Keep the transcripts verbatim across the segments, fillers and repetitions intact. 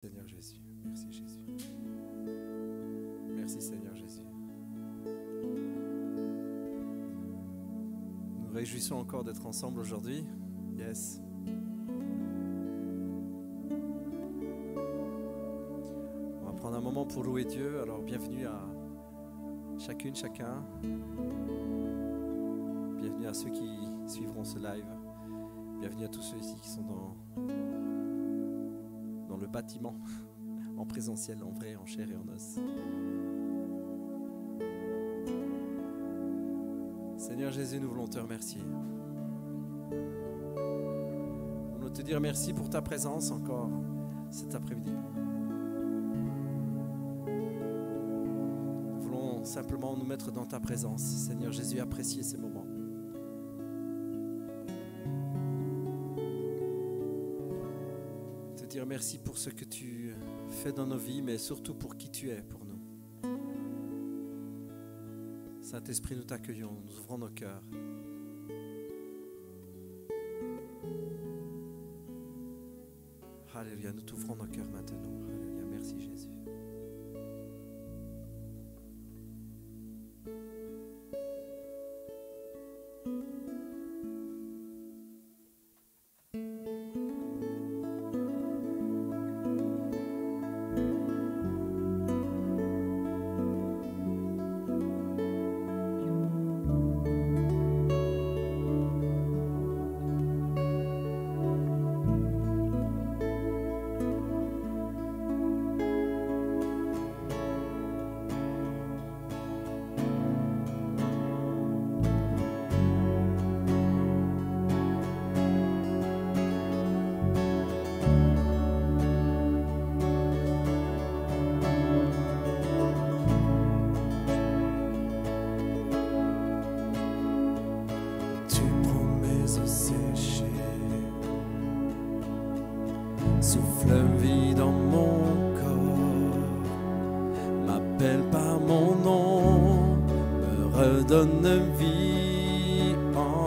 Seigneur Jésus, merci Jésus. Merci Seigneur Jésus. Nous nous réjouissons encore d'être ensemble aujourd'hui. Yes. On va prendre un moment pour louer Dieu. Alors bienvenue à chacune, chacun. Bienvenue à ceux qui suivront ce live. Bienvenue à tous ceux ici qui sont dans, dans le bâtiment, en présentiel, en vrai, en chair et en os. Seigneur Jésus, nous voulons te remercier. Nous voulons te dire merci pour ta présence encore cet après-midi. Nous voulons simplement nous mettre dans ta présence. Seigneur Jésus, apprécier ces moments. Te dire merci pour ce que tu fais dans nos vies, mais surtout pour qui tu es pour nous. Saint-Esprit, nous t'accueillons, nous ouvrons nos cœurs. Alléluia, nous t'ouvrons nos cœurs maintenant. Alléluia, merci Jésus. Souffle vie dans mon corps, m'appelle par mon nom, me redonne vie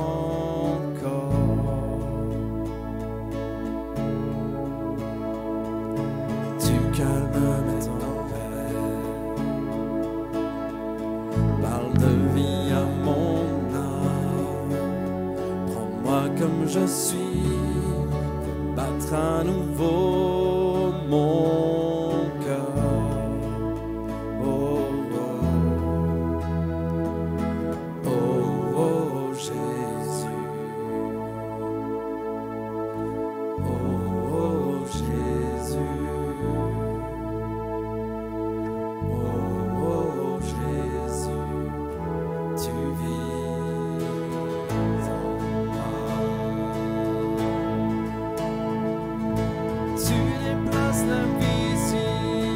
encore. Tu calmes mes tempêtes, parle de vie à mon âme, prends-moi comme je suis. Battre à nouveau mon cœur. Oh, oh, oh, oh, Jésus. Oh, oh, Jésus. Oh, oh, Jésus. Tu vis en moi. Tu déplaces la vie ici,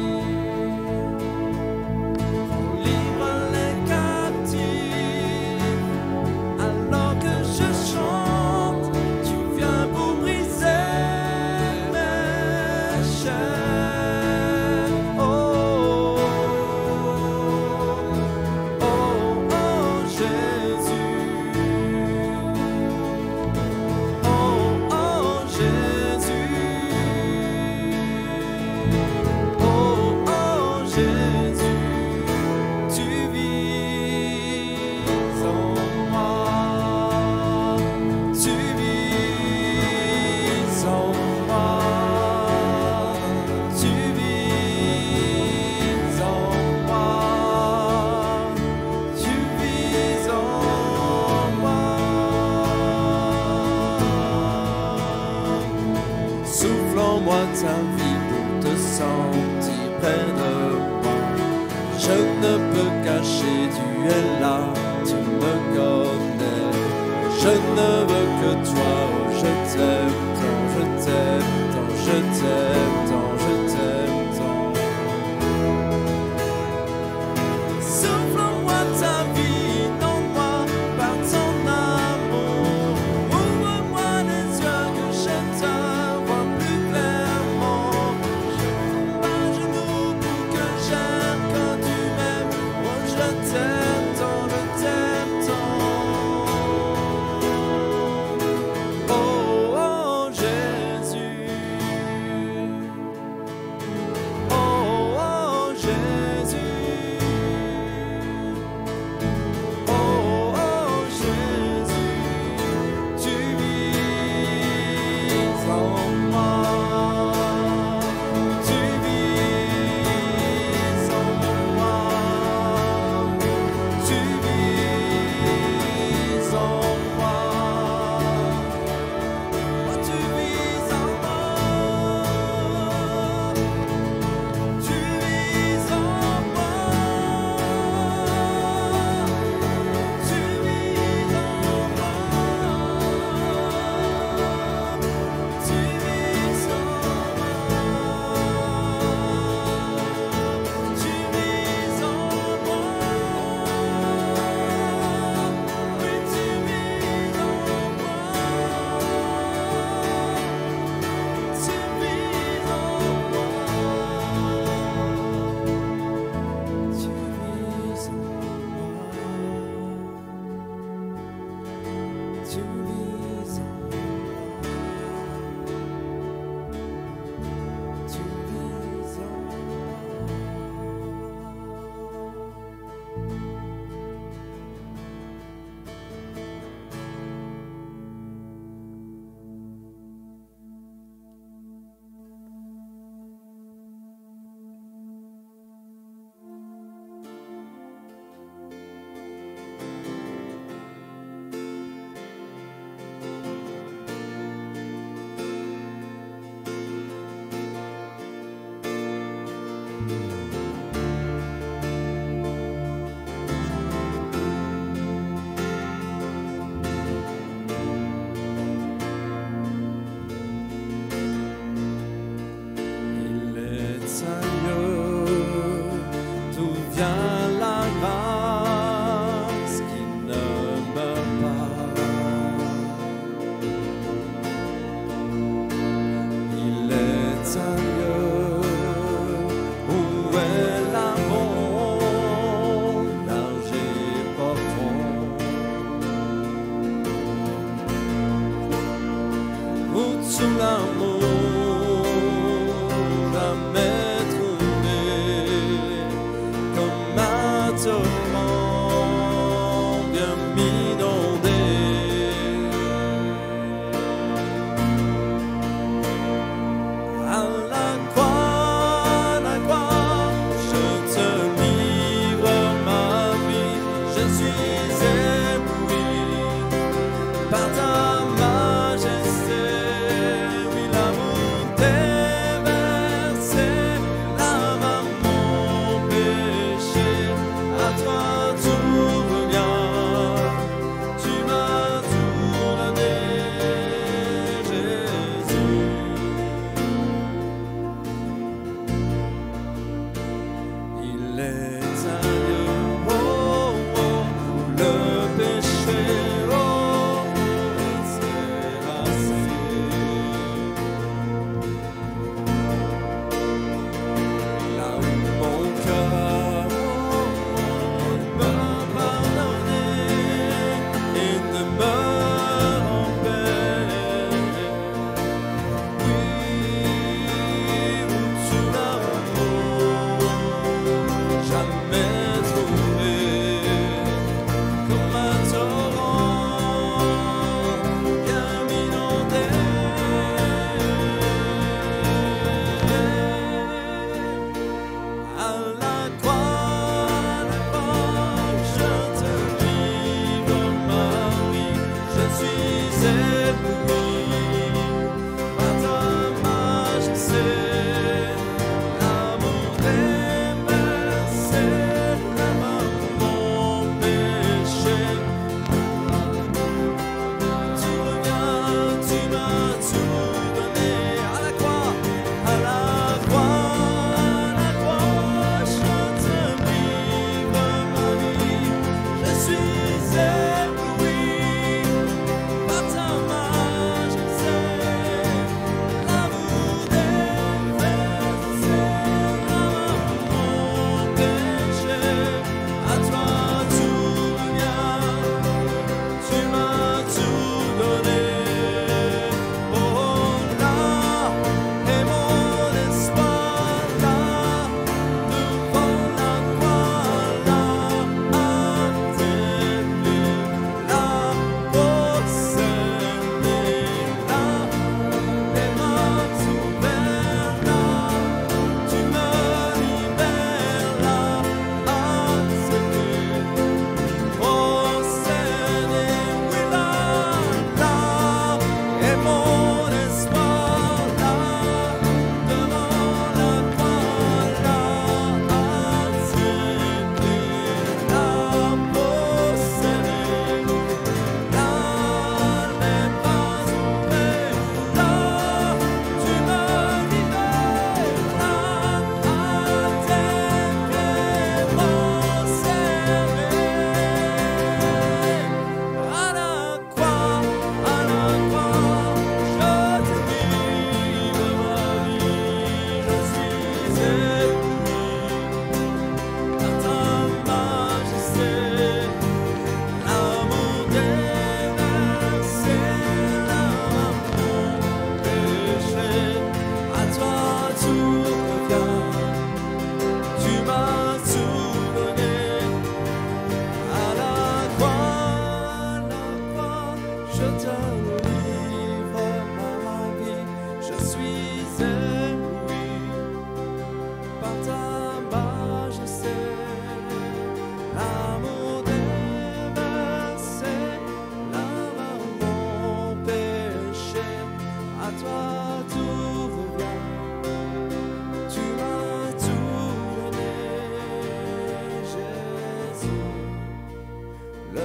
pour libre les captifs. Alors que je chante, tu viens pour briser mes chaînes. Oh, oh, oh, Jésus. Oh, oh, Jésus. Souffle-en-moi ta vie pour te sentir près de moi. Je ne peux cacher, tu es là, tu me connais. Je ne veux que toi, oh, je t'aime tant, je t'aime tant, je t'aime tant, je t'aime tant. Souffle-en-moi ta vie, donne-moi par ton amour. Ouvre-moi les yeux que j'aime ta voix plus clairement. Je tombe à genoux pour que j'aime quand tu m'aimes. Oh, je t'aime tant, je t'aime tant. Oh, oh, Par ta majesté, oui l'amour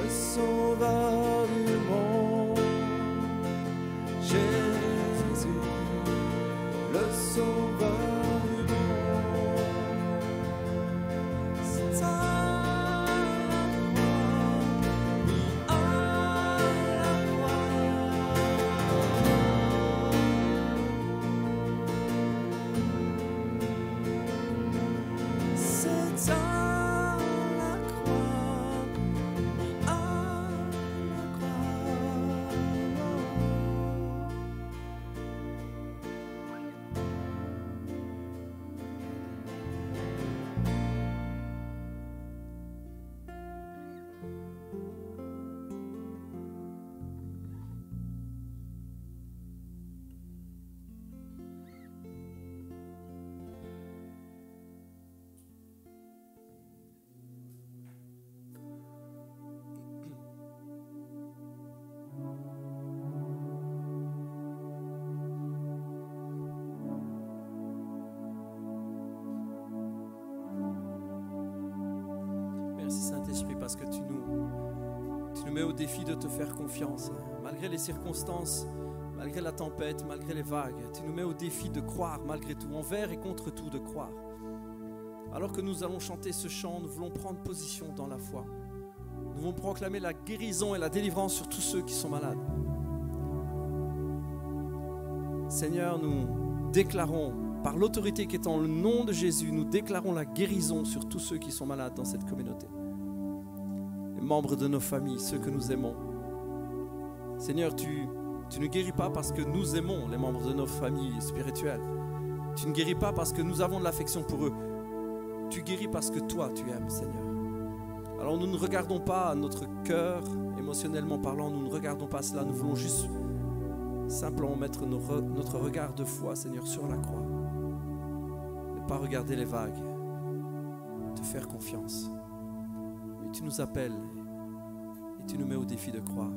le sauveur du monde. Jésus, le sauveur du monde. C'est à la croix, oui, à la croix. C'est à Merci Saint-Esprit parce que tu nous, tu nous mets au défi de te faire confiance. Malgré les circonstances, malgré la tempête, malgré les vagues, tu nous mets au défi de croire malgré tout, envers et contre tout de croire. Alors que nous allons chanter ce chant, nous voulons prendre position dans la foi. Nous voulons proclamer la guérison et la délivrance sur tous ceux qui sont malades. Seigneur, nous déclarons, par l'autorité qui est en le nom de Jésus, nous déclarons la guérison sur tous ceux qui sont malades dans cette communauté. Les membres de nos familles, ceux que nous aimons. Seigneur, tu, tu ne guéris pas parce que nous aimons les membres de nos familles spirituelles. Tu ne guéris pas parce que nous avons de l'affection pour eux. Tu guéris parce que toi, tu aimes, Seigneur. Alors nous ne regardons pas notre cœur, émotionnellement parlant, nous ne regardons pas cela. Nous voulons juste simplement mettre nos re, notre regard de foi, Seigneur, sur la croix. Ne pas regarder les vagues, te faire confiance. Mais tu nous appelles et tu nous mets au défi de croire.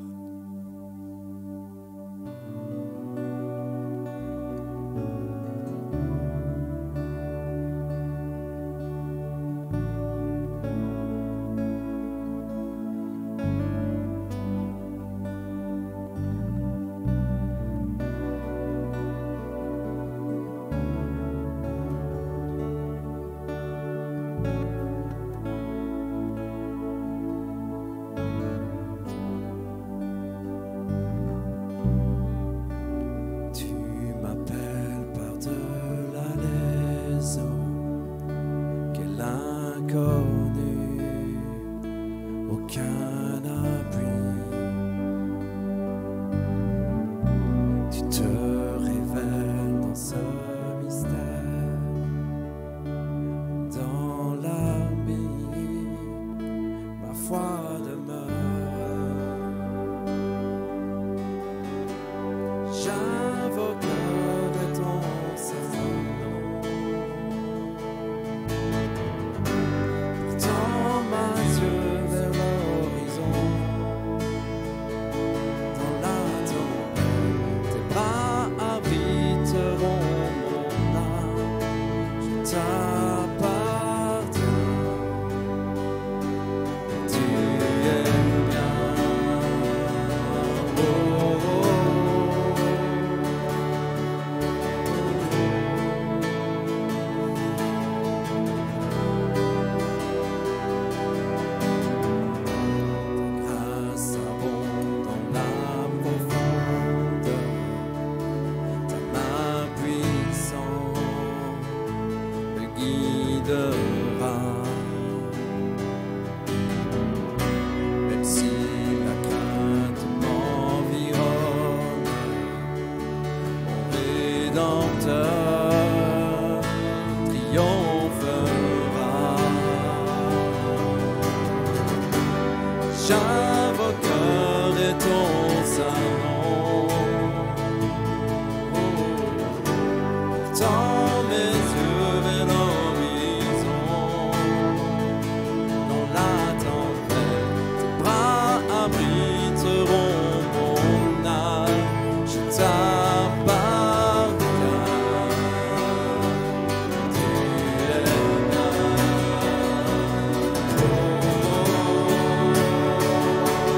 Oh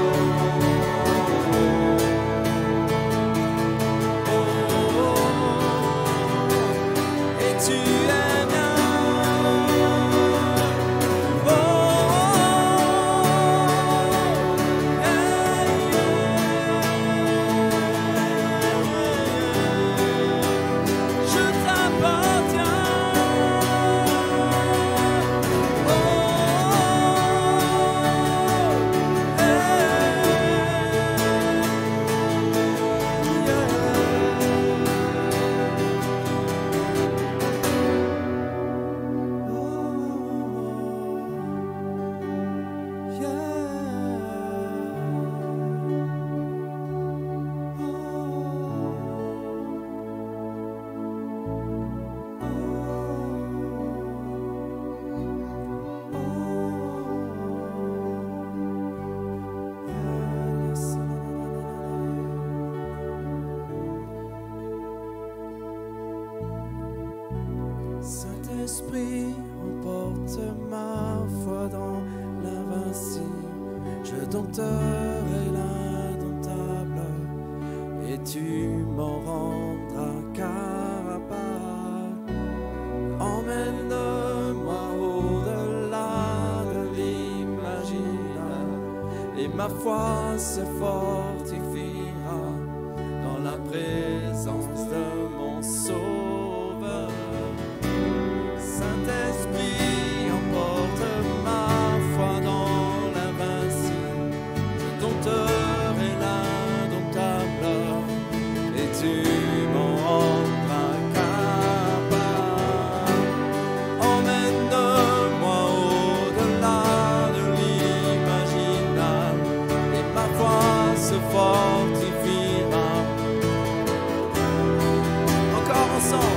tu es mien. Saint-Esprit, emporte ma foi dans l'invincible. Je dompterai l'indomptable et tu m'en rendras capable. Emmène-moi au-delà de l'imaginable et ma foi se fortifiera dans la présence de mon Sauveur. Saint-Esprit, emporte ma foi dans l'invincible. Je dompterai l'indomptable et tu m'en rendras capable. Emmène-moi au-delà de l'imaginable et ma foi se fortifiera. Encore ensemble.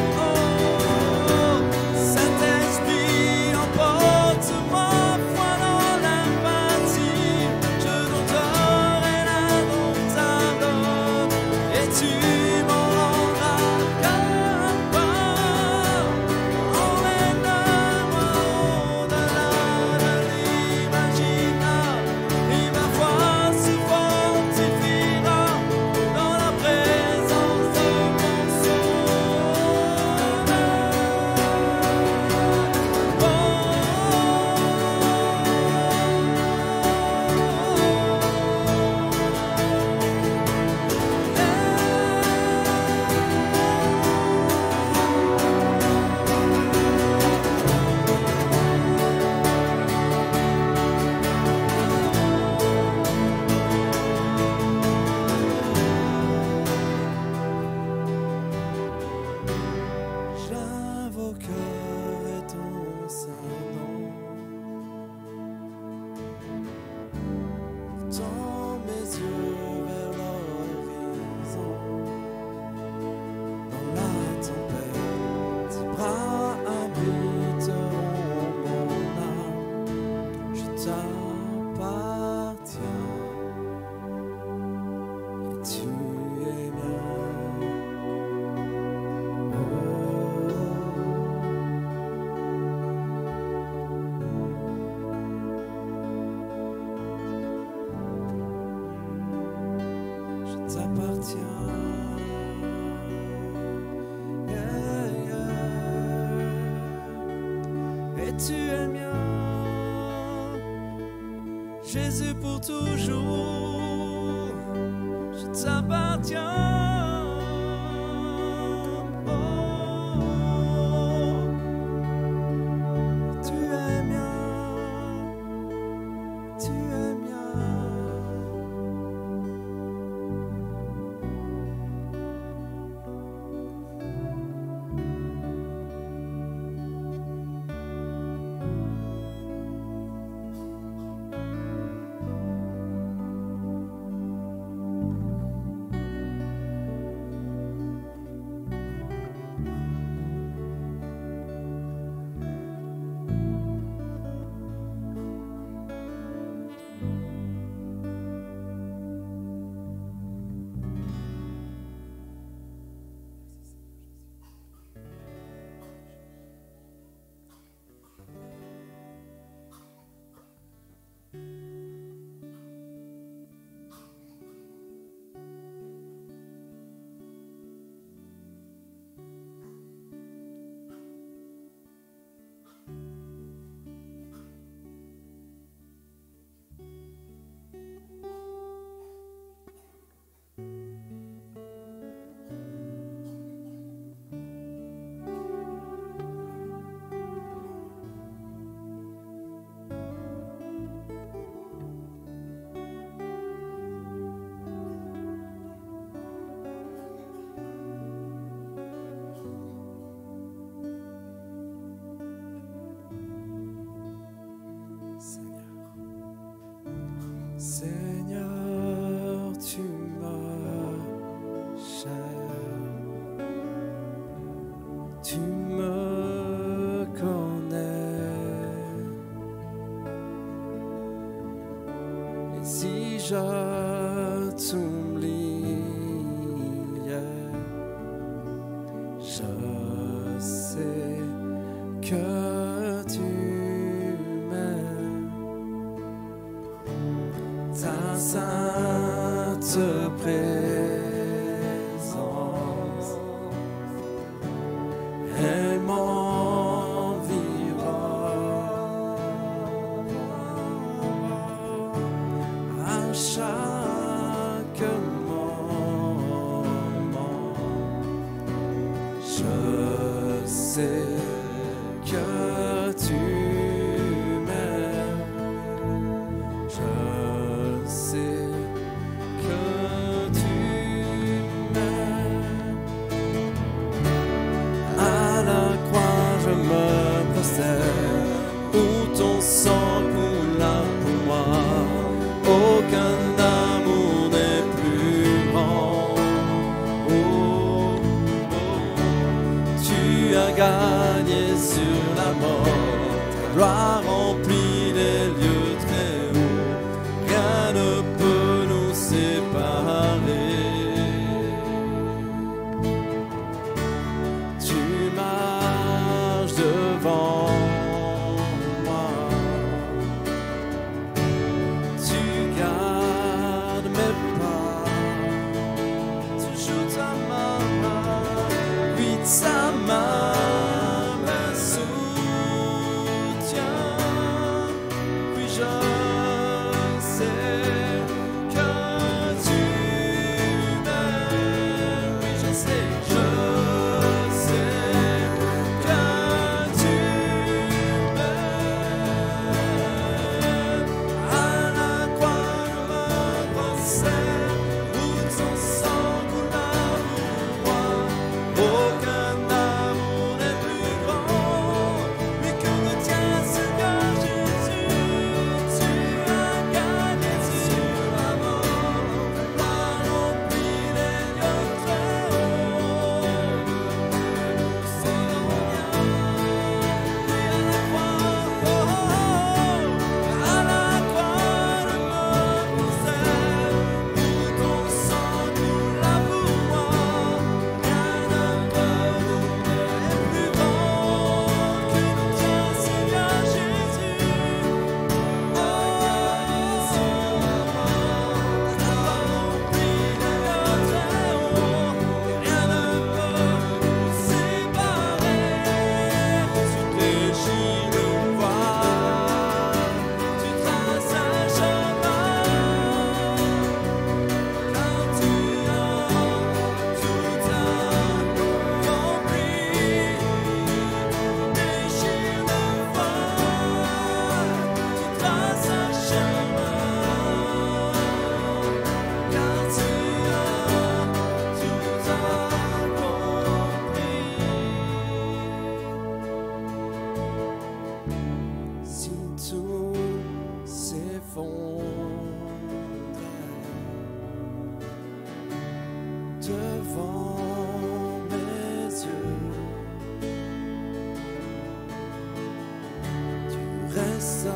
Tu es mien, Jésus pour toujours, je t'appartiens. Tu me connais. Et si je t'oubliais, je sais que tu m'aimes. Ta sainte présence, elle m'envira à chaque moment. Je sais que tu m'aimes. Je sais que tu m'aimes. À la croix je me prosterne, où ton sang coula pour moi. Aucun amour n'est plus grand. Oh, oh, tu as gagné sur la mort. Ta gloire remplit les lieux très hauts. Rien ne peut nous séparer. Tu marches devant moi. Tu gardes mes pas. Tu joues ta main, puis ta main me soutient. Puis je sais que tu m'aimes. Oui, je sais, je sais que tu m'aimes. À la croix je me procède, où ton sang coula pour moi. Aucun amour n'est plus grand, mais que le tien, Seigneur Jésus. Tu as gagné sur la mort. Ta gloire remplit les lieux très hauts. C'est rien. Et à la croix, oh, oh, oh, à la croix je me procède, où ton sang coula pour moi. Rien ne peut nous est plus grand que le tien, Seigneur Jésus. Oh, sur la mort, ta gloire remplit les lieux très hauts. Rien ne peut nous séparer. Tu déchires le voile, tu traces un chemin, car tu as tout accompli. Déchire le voile, tu traces un chemin, car tu as tout accompli. Si tout s'effondrait devant mes yeux, tu resterais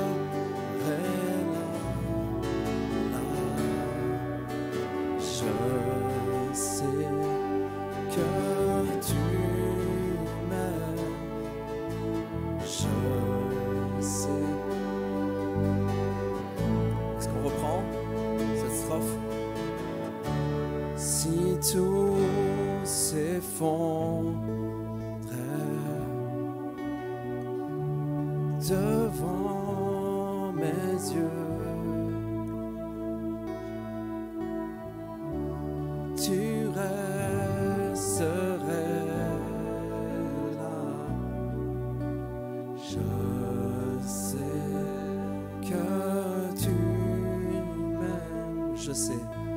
là, là. Je sais que tu m'aimes. Je sais. Est-ce qu'on reprend cette strophe? Si tout s'effondrait devant mes yeux, tu resterais là. Je sais que tu m'aimes. Je sais,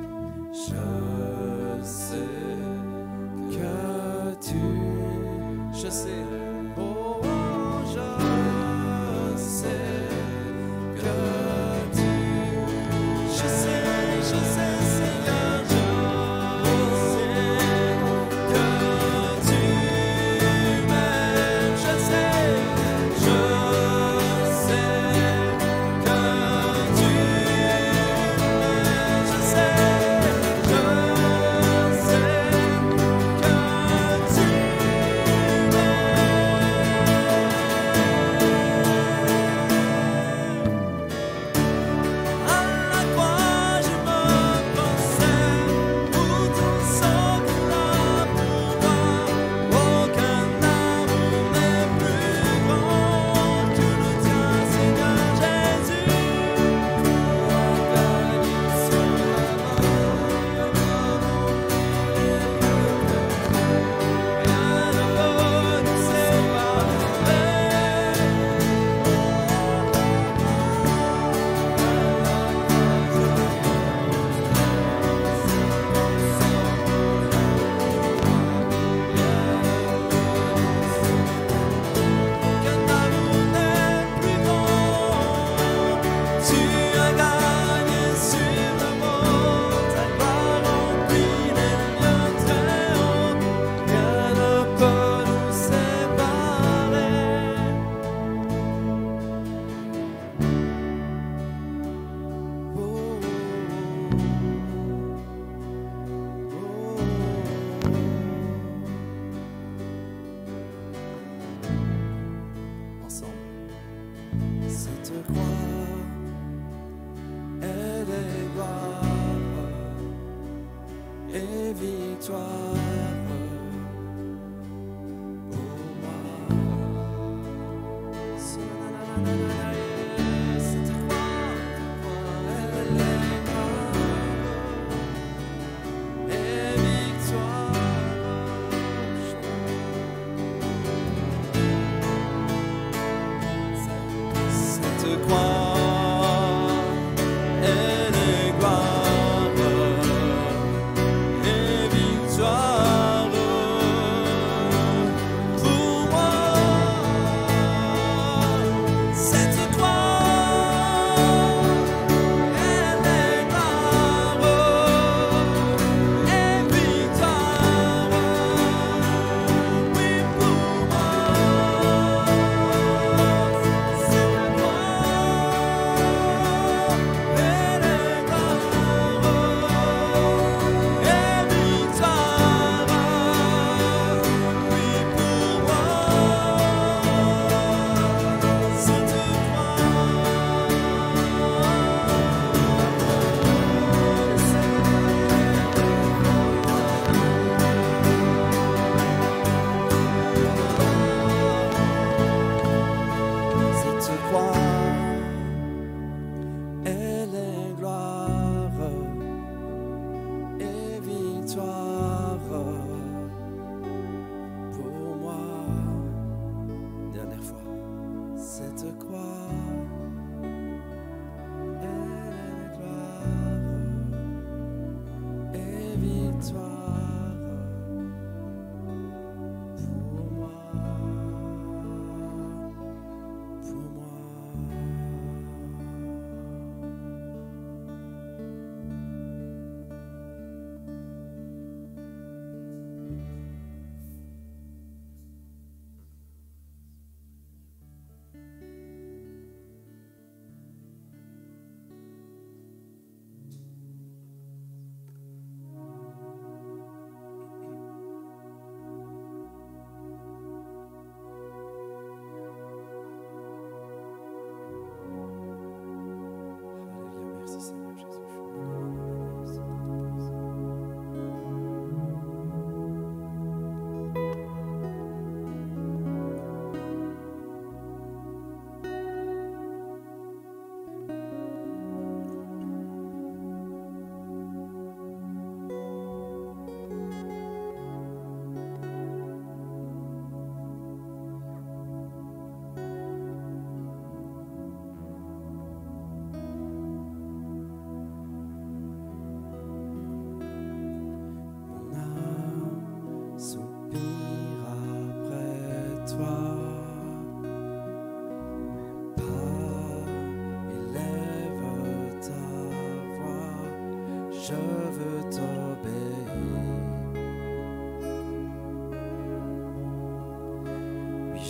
je sais que tu, je sais, oh, je sais que tu, je sais, je sais, Seigneur, je sais que tu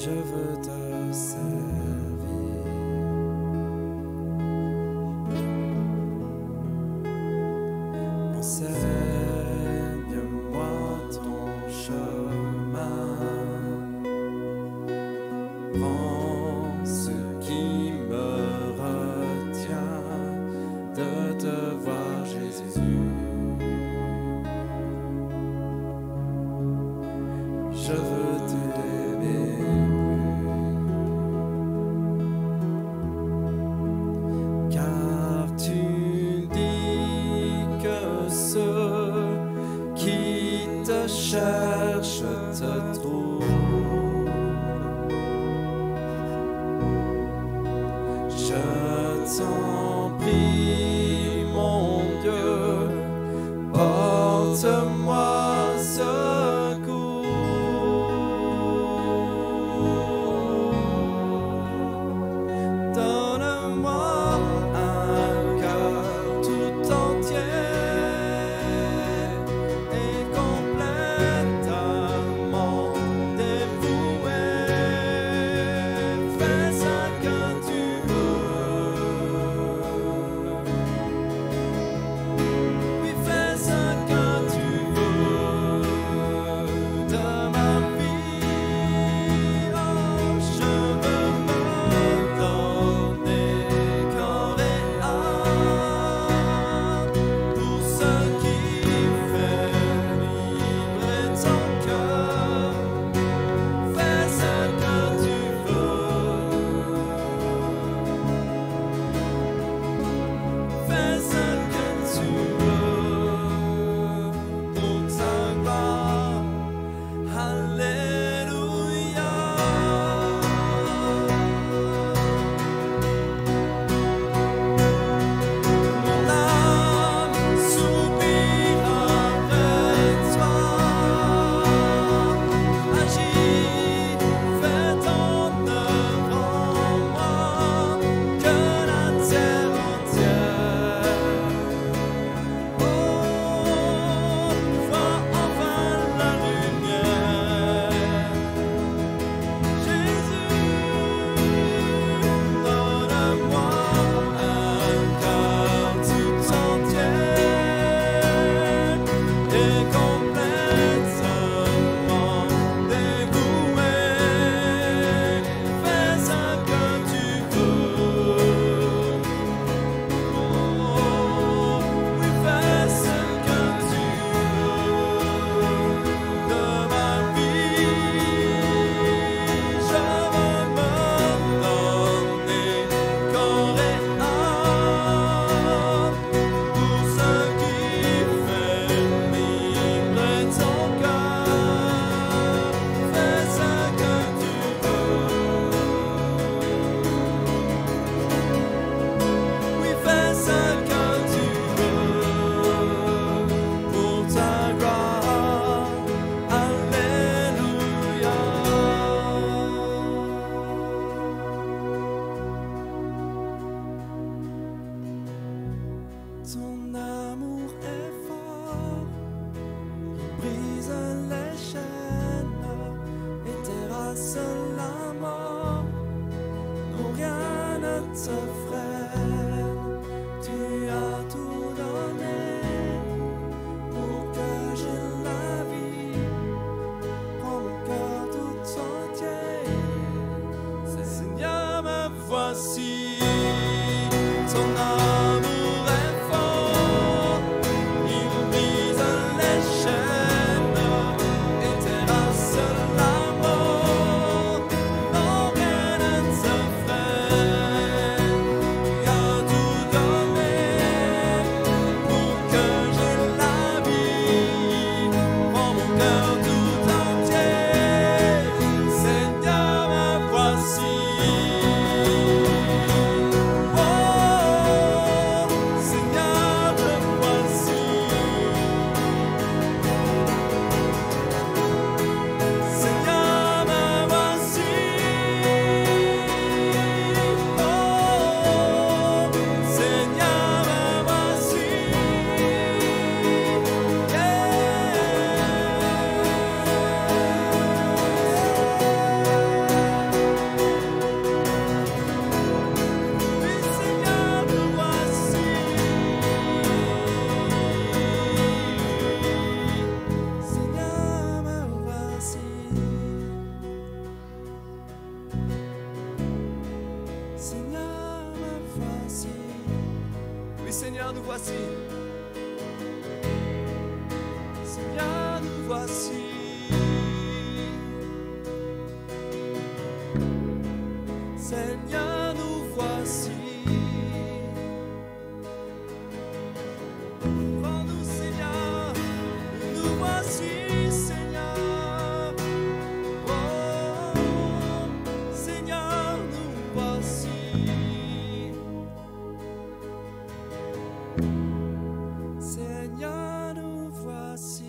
je veux te servir. Enseigne-moi ton chemin. Prends ce qui me retient de te voir, Jésus. Je veux t'aimer plus, car tu dis que ceux qui te cherchent te trouvent. Je t'en prie, mon Dieu, porte-moi ton amour est fort, il brise les chaînes et terrasse la mort. Non, rien ne te freine, tu as tout donné pour que j'aie la vie. Prends mon cœur tout entier, c'est Seigneur, me voici. Ton amour est fort, il brise les chaînes et terrasse la mort. voici. Seigneur, nous voici. Seigneur, nous voici. Prends-nous, Seigneur, nous voici, Seigneur. Oh, Seigneur, nous voici. Seigneur, nous voici.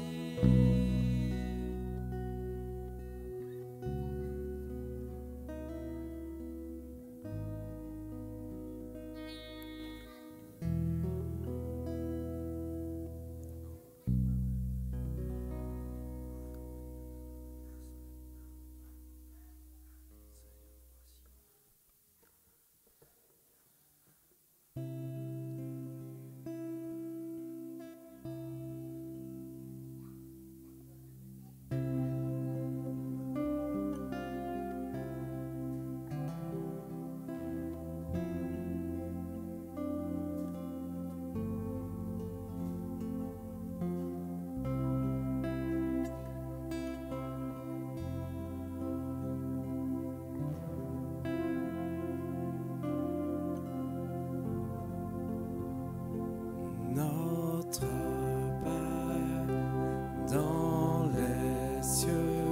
Notre Père dans les cieux,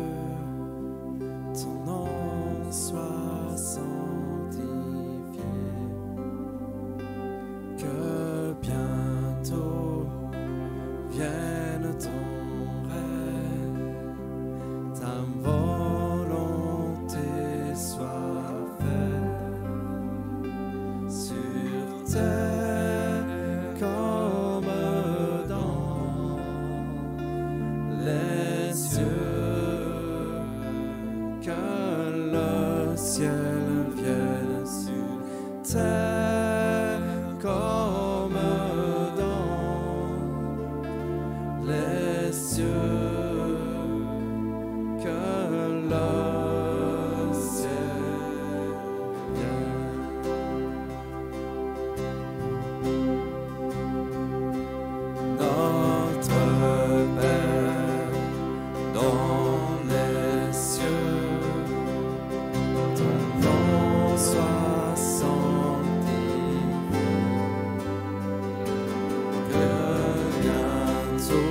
ton nom soit sanctifié, que bientôt vienne ton règne, ta volonté soit faite sur terre comme dans les cieux, que le ciel vienne sur terre comme dans les cieux, que le ciel vienne. Notre Père dans les cieux, ton nom soit sanctifié, que bientôt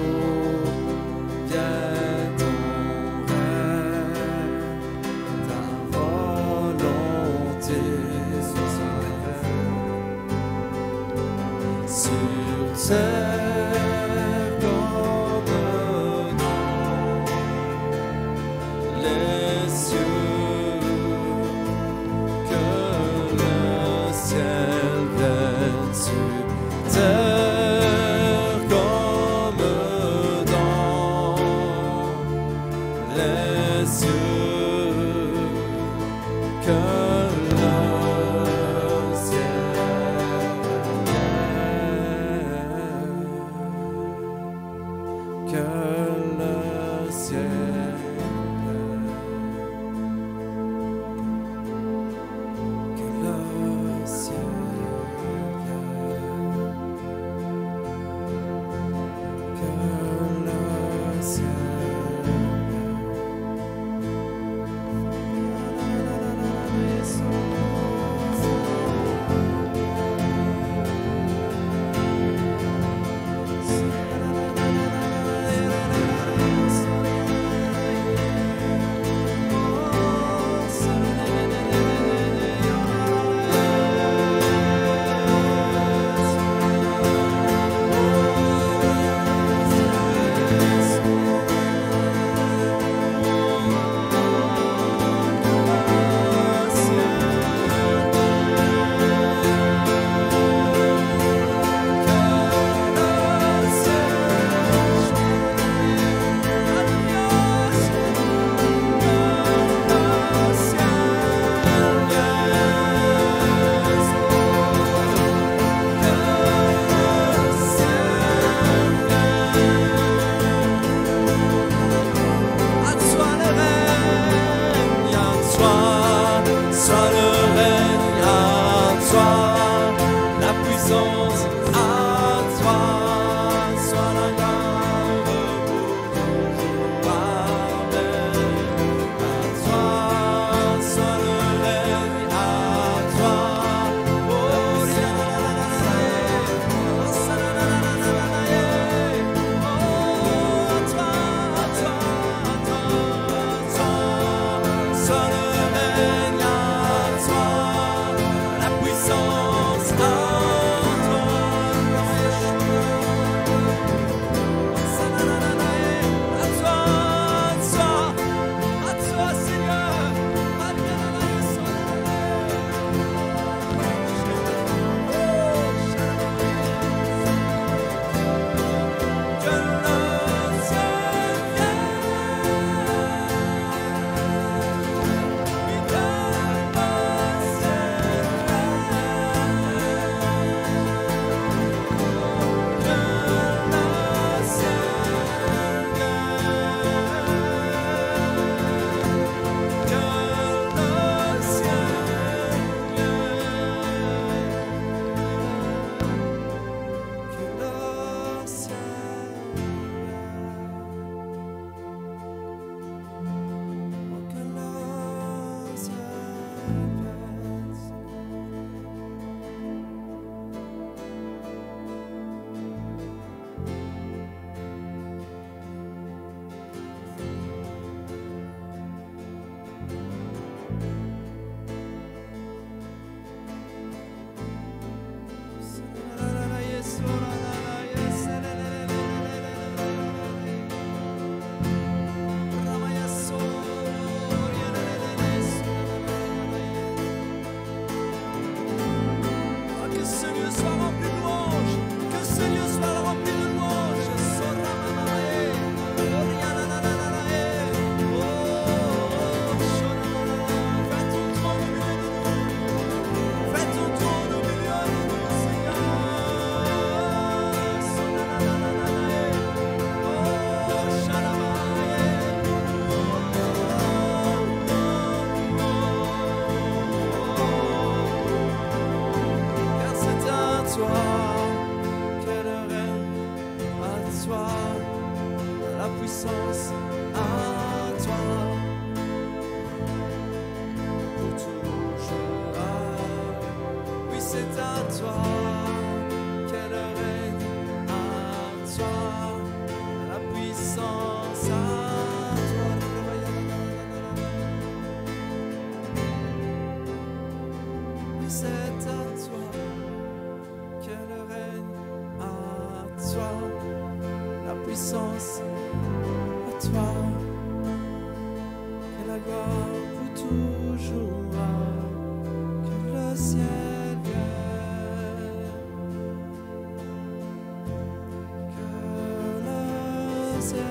vienne ton règne, ta volonté soit faite sur terre. toi, qu'elle règne à toi, la puissance à toi. Oui, c'est à toi, qu'elle règne à toi, la puissance à toi, que la gloire pour toujours, que le ciel vienne, que le ciel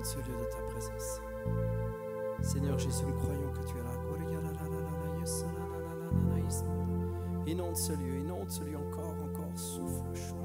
ce lieu de ta présence. Seigneur Jésus, nous croyons que tu es là. Inonde ce lieu, inonde ce lieu encore, encore, souffle.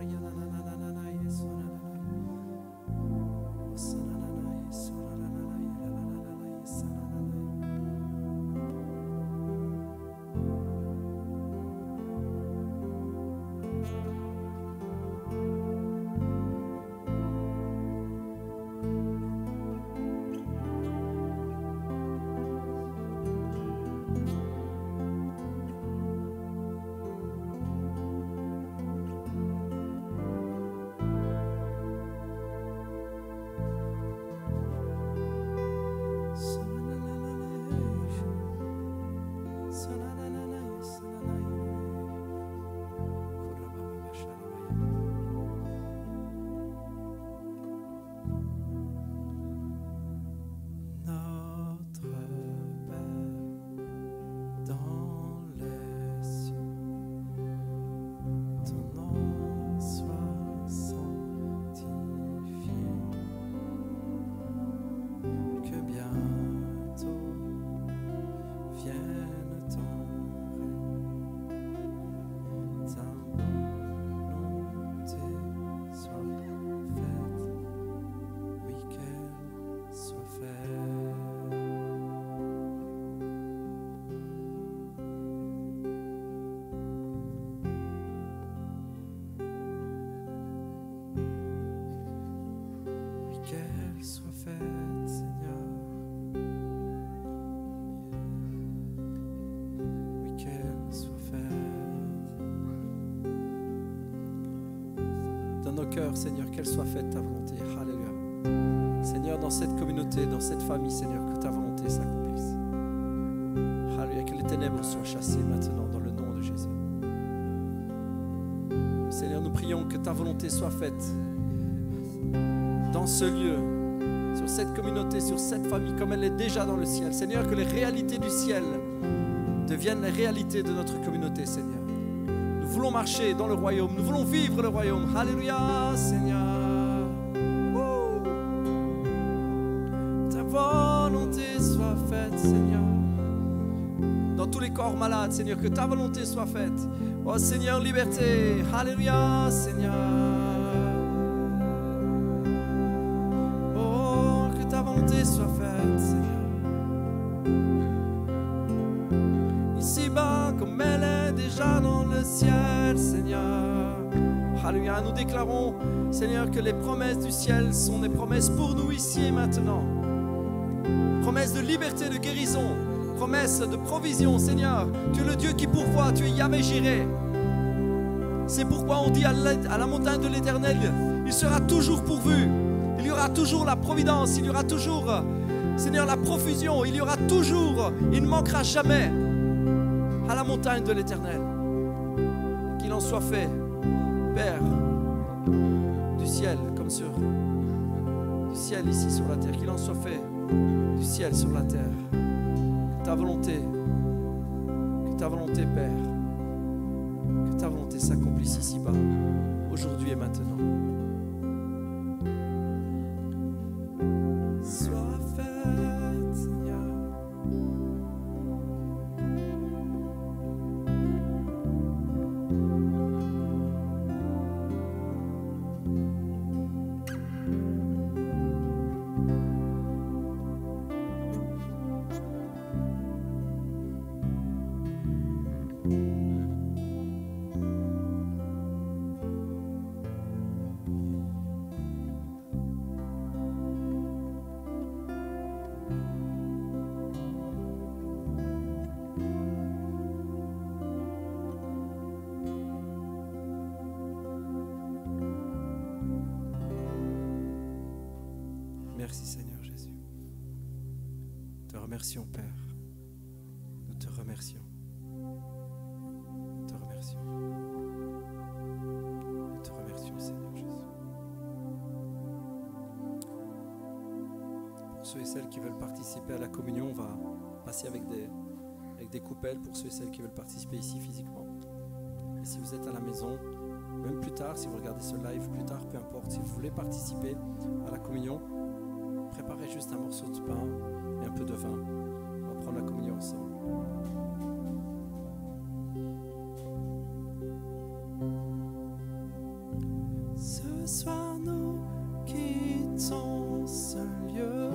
Cœur, Seigneur, qu'elle soit faite ta volonté. Alléluia. Seigneur, dans cette communauté, dans cette famille, Seigneur, que ta volonté s'accomplisse. Alléluia, que les ténèbres soient chassées maintenant dans le nom de Jésus. Seigneur, nous prions que ta volonté soit faite dans ce lieu, sur cette communauté, sur cette famille, comme elle est déjà dans le ciel. Seigneur, que les réalités du ciel deviennent les réalités de notre communauté, Seigneur. Nous voulons marcher dans le royaume, nous voulons vivre le royaume. Alléluia, Seigneur. Ouh. Ta volonté soit faite, Seigneur. Dans tous les corps malades, Seigneur, que ta volonté soit faite. Oh Seigneur, liberté. Alléluia, Seigneur. Oh, que ta volonté soit faite, Seigneur. Ici-bas, comme elle est déjà dans le ciel, Seigneur. Alléluia, nous déclarons, Seigneur, que les promesses du ciel sont des promesses pour nous ici et maintenant. Promesses de liberté, de guérison, promesses de provision, Seigneur. Tu es le Dieu qui pourvoit, tu es Yahvé Jireh. C'est pourquoi on dit à la montagne de l'Éternel, il sera toujours pourvu. Il y aura toujours la providence, il y aura toujours, Seigneur, la profusion, il y aura toujours, il ne manquera jamais à la montagne de l'Éternel. Qu'il en soit fait, Père, du ciel comme sur du ciel ici sur la terre, qu'il en soit fait du ciel sur la terre. Que ta volonté, que ta volonté, Père, que ta volonté s'accomplisse ici-bas, aujourd'hui et maintenant. Sois faite, Seigneur. Merci Seigneur Jésus. Nous te remercions Père. Nous te remercions. Nous te remercions. Nous te remercions Seigneur Jésus. Pour ceux et celles qui veulent participer à la communion, on va passer avec des, avec des coupelles pour ceux et celles qui veulent participer ici physiquement. Et si vous êtes à la maison, même plus tard, si vous regardez ce live plus tard, peu importe, si vous voulez participer à la communion, préparer juste un morceau de pain et un peu de vin. On va prendre la communion ensemble. Ce soir nous quittons ce lieu,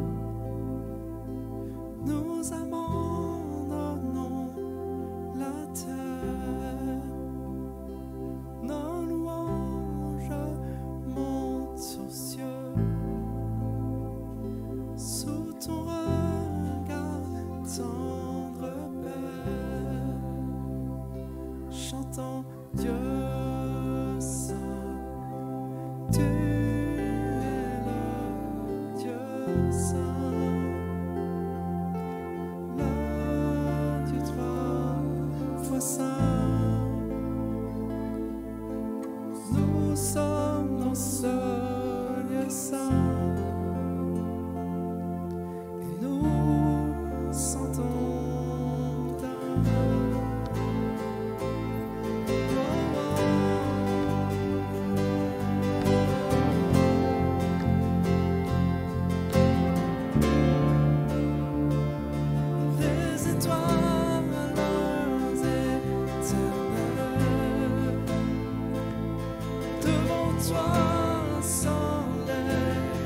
nous abandonnons la terre, nos louanges montent aux cieux, sous ton regard tendre Père, chantons Dieu. Tu es le Dieu saint, le Dieu trois fois saint. Nous sommes dans ce lieu saint et nous sentons ta main. Toi sans l'air.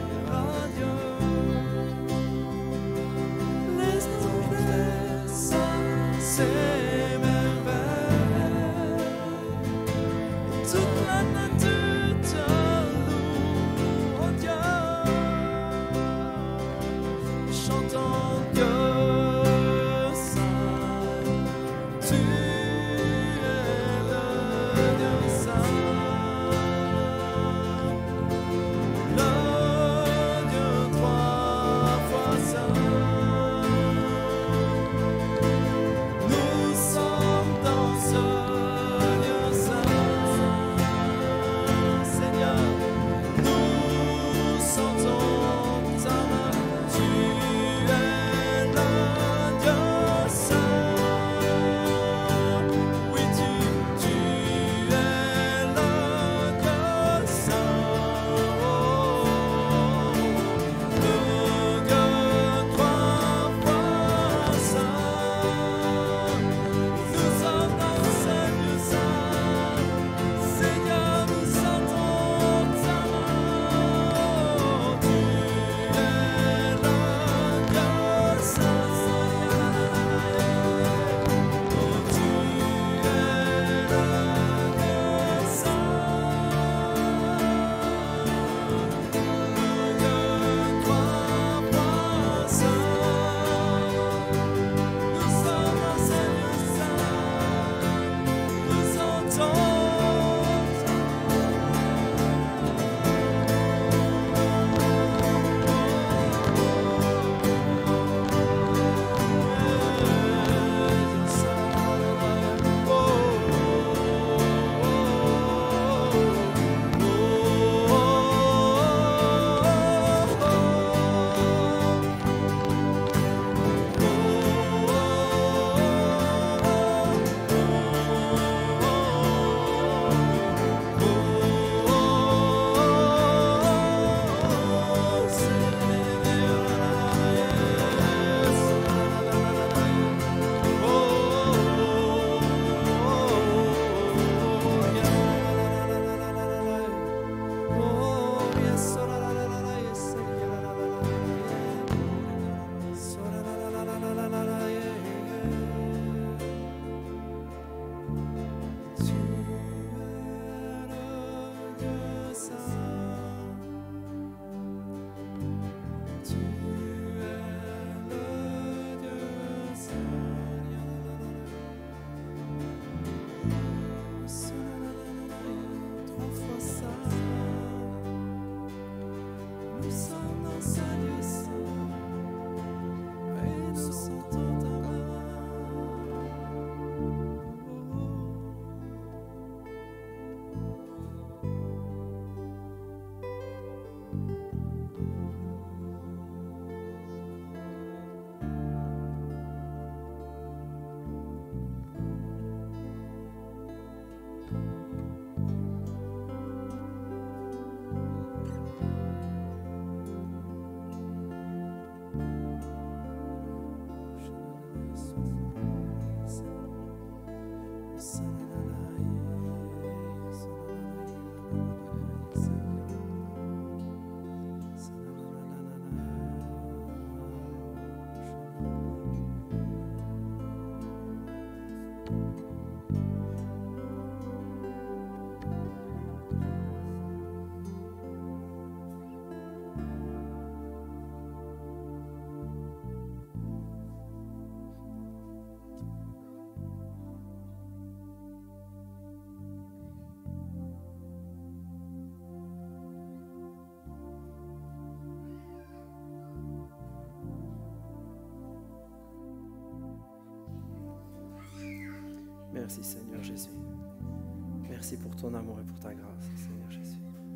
Merci Seigneur Jésus. Merci pour ton amour et pour ta grâce, Seigneur Jésus.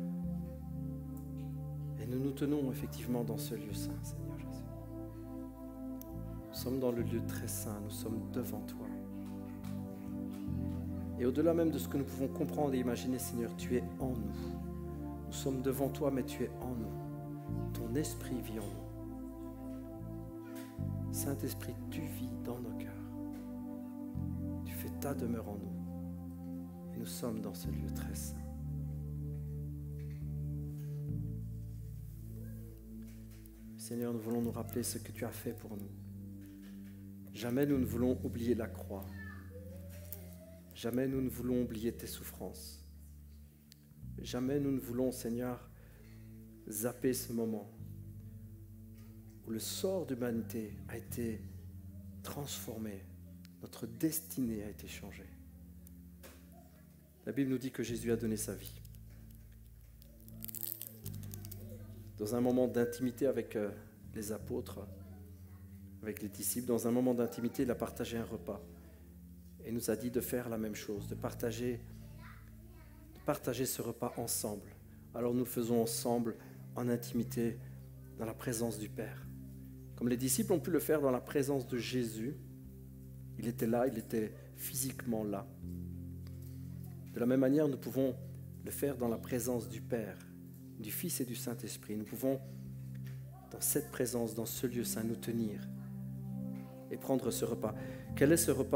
Et nous nous tenons effectivement dans ce lieu saint, Seigneur Jésus. Nous sommes dans le lieu très saint, nous sommes devant toi. Et au-delà même de ce que nous pouvons comprendre et imaginer, Seigneur, tu es en nous. Nous sommes devant toi, mais tu es en nous. Ton esprit vit en nous. Saint-Esprit, tu vis dans nos cœurs. Tu fais ta demeure en nous. Et nous sommes dans ce lieu très saint. Seigneur, nous voulons nous rappeler ce que tu as fait pour nous. Jamais nous ne voulons oublier la croix. Jamais nous ne voulons oublier tes souffrances. Jamais nous ne voulons, Seigneur, zapper ce moment où le sort d'humanité a été transformé, notre destinée a été changée. La Bible nous dit que Jésus a donné sa vie. Dans un moment d'intimité avec euh, les apôtres, avec les disciples, dans un moment d'intimité, il a partagé un repas. Et nous a dit de faire la même chose, de partager, de partager ce repas ensemble. Alors nous le faisons ensemble, en intimité, dans la présence du Père. Comme les disciples ont pu le faire dans la présence de Jésus, il était là, il était physiquement là. De la même manière, nous pouvons le faire dans la présence du Père, du Fils et du Saint-Esprit. Nous pouvons, dans cette présence, dans ce lieu saint, nous tenir et prendre ce repas. Quel est ce repas ?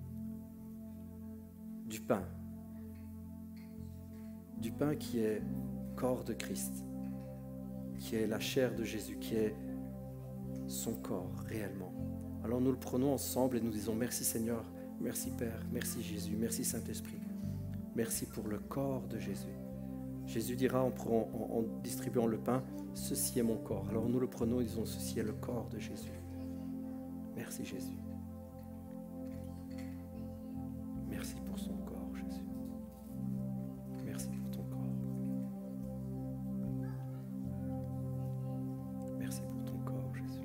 Du pain. Du pain qui est corps de Christ, qui est la chair de Jésus, qui est son corps réellement. Alors nous le prenons ensemble et nous disons merci Seigneur, merci Père, merci Jésus, merci Saint-Esprit. Merci pour le corps de Jésus. Jésus dira en, en, en distribuant le pain, ceci est mon corps. Alors nous le prenons et disons ceci est le corps de Jésus. Merci Jésus. Merci pour son corps, Jésus. Merci pour ton corps. Merci pour ton corps, Jésus.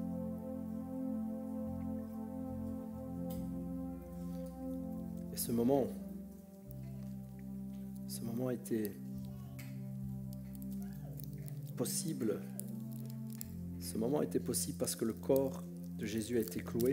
Et ce moment, ce moment a été possible. Ce moment a été possible parce que le corps de Jésus a été cloué,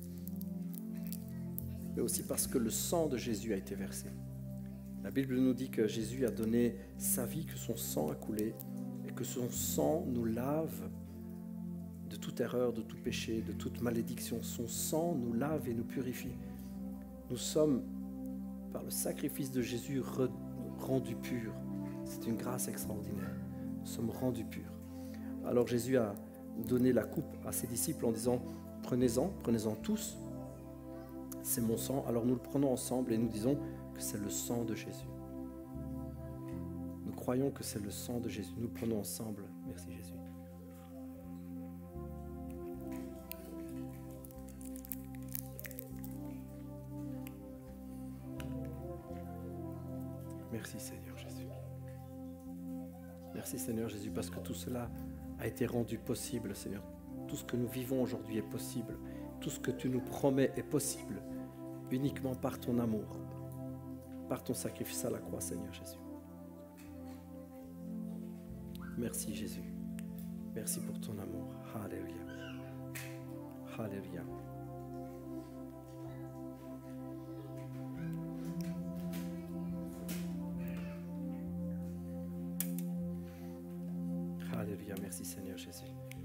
mais aussi parce que le sang de Jésus a été versé. La Bible nous dit que Jésus a donné sa vie, que son sang a coulé, et que son sang nous lave de toute erreur, de tout péché, de toute malédiction. Son sang nous lave et nous purifie. Nous sommes, par le sacrifice de Jésus, rendus purs. C'est une grâce extraordinaire. Nous sommes rendus purs. Alors Jésus a donné la coupe à ses disciples en disant « Prenez-en, prenez-en tous, c'est mon sang. » Alors nous le prenons ensemble et nous disons que c'est le sang de Jésus. Nous croyons que c'est le sang de Jésus. Nous le prenons ensemble. Merci Jésus. Merci Seigneur Jésus. Merci Seigneur Jésus parce que tout cela a été rendu possible, Seigneur. Tout ce que nous vivons aujourd'hui est possible. Tout ce que tu nous promets est possible uniquement par ton amour, par ton sacrifice à la croix, Seigneur Jésus. Merci Jésus. Merci pour ton amour. Alléluia. Alléluia. Alléluia. Merci Seigneur Jésus.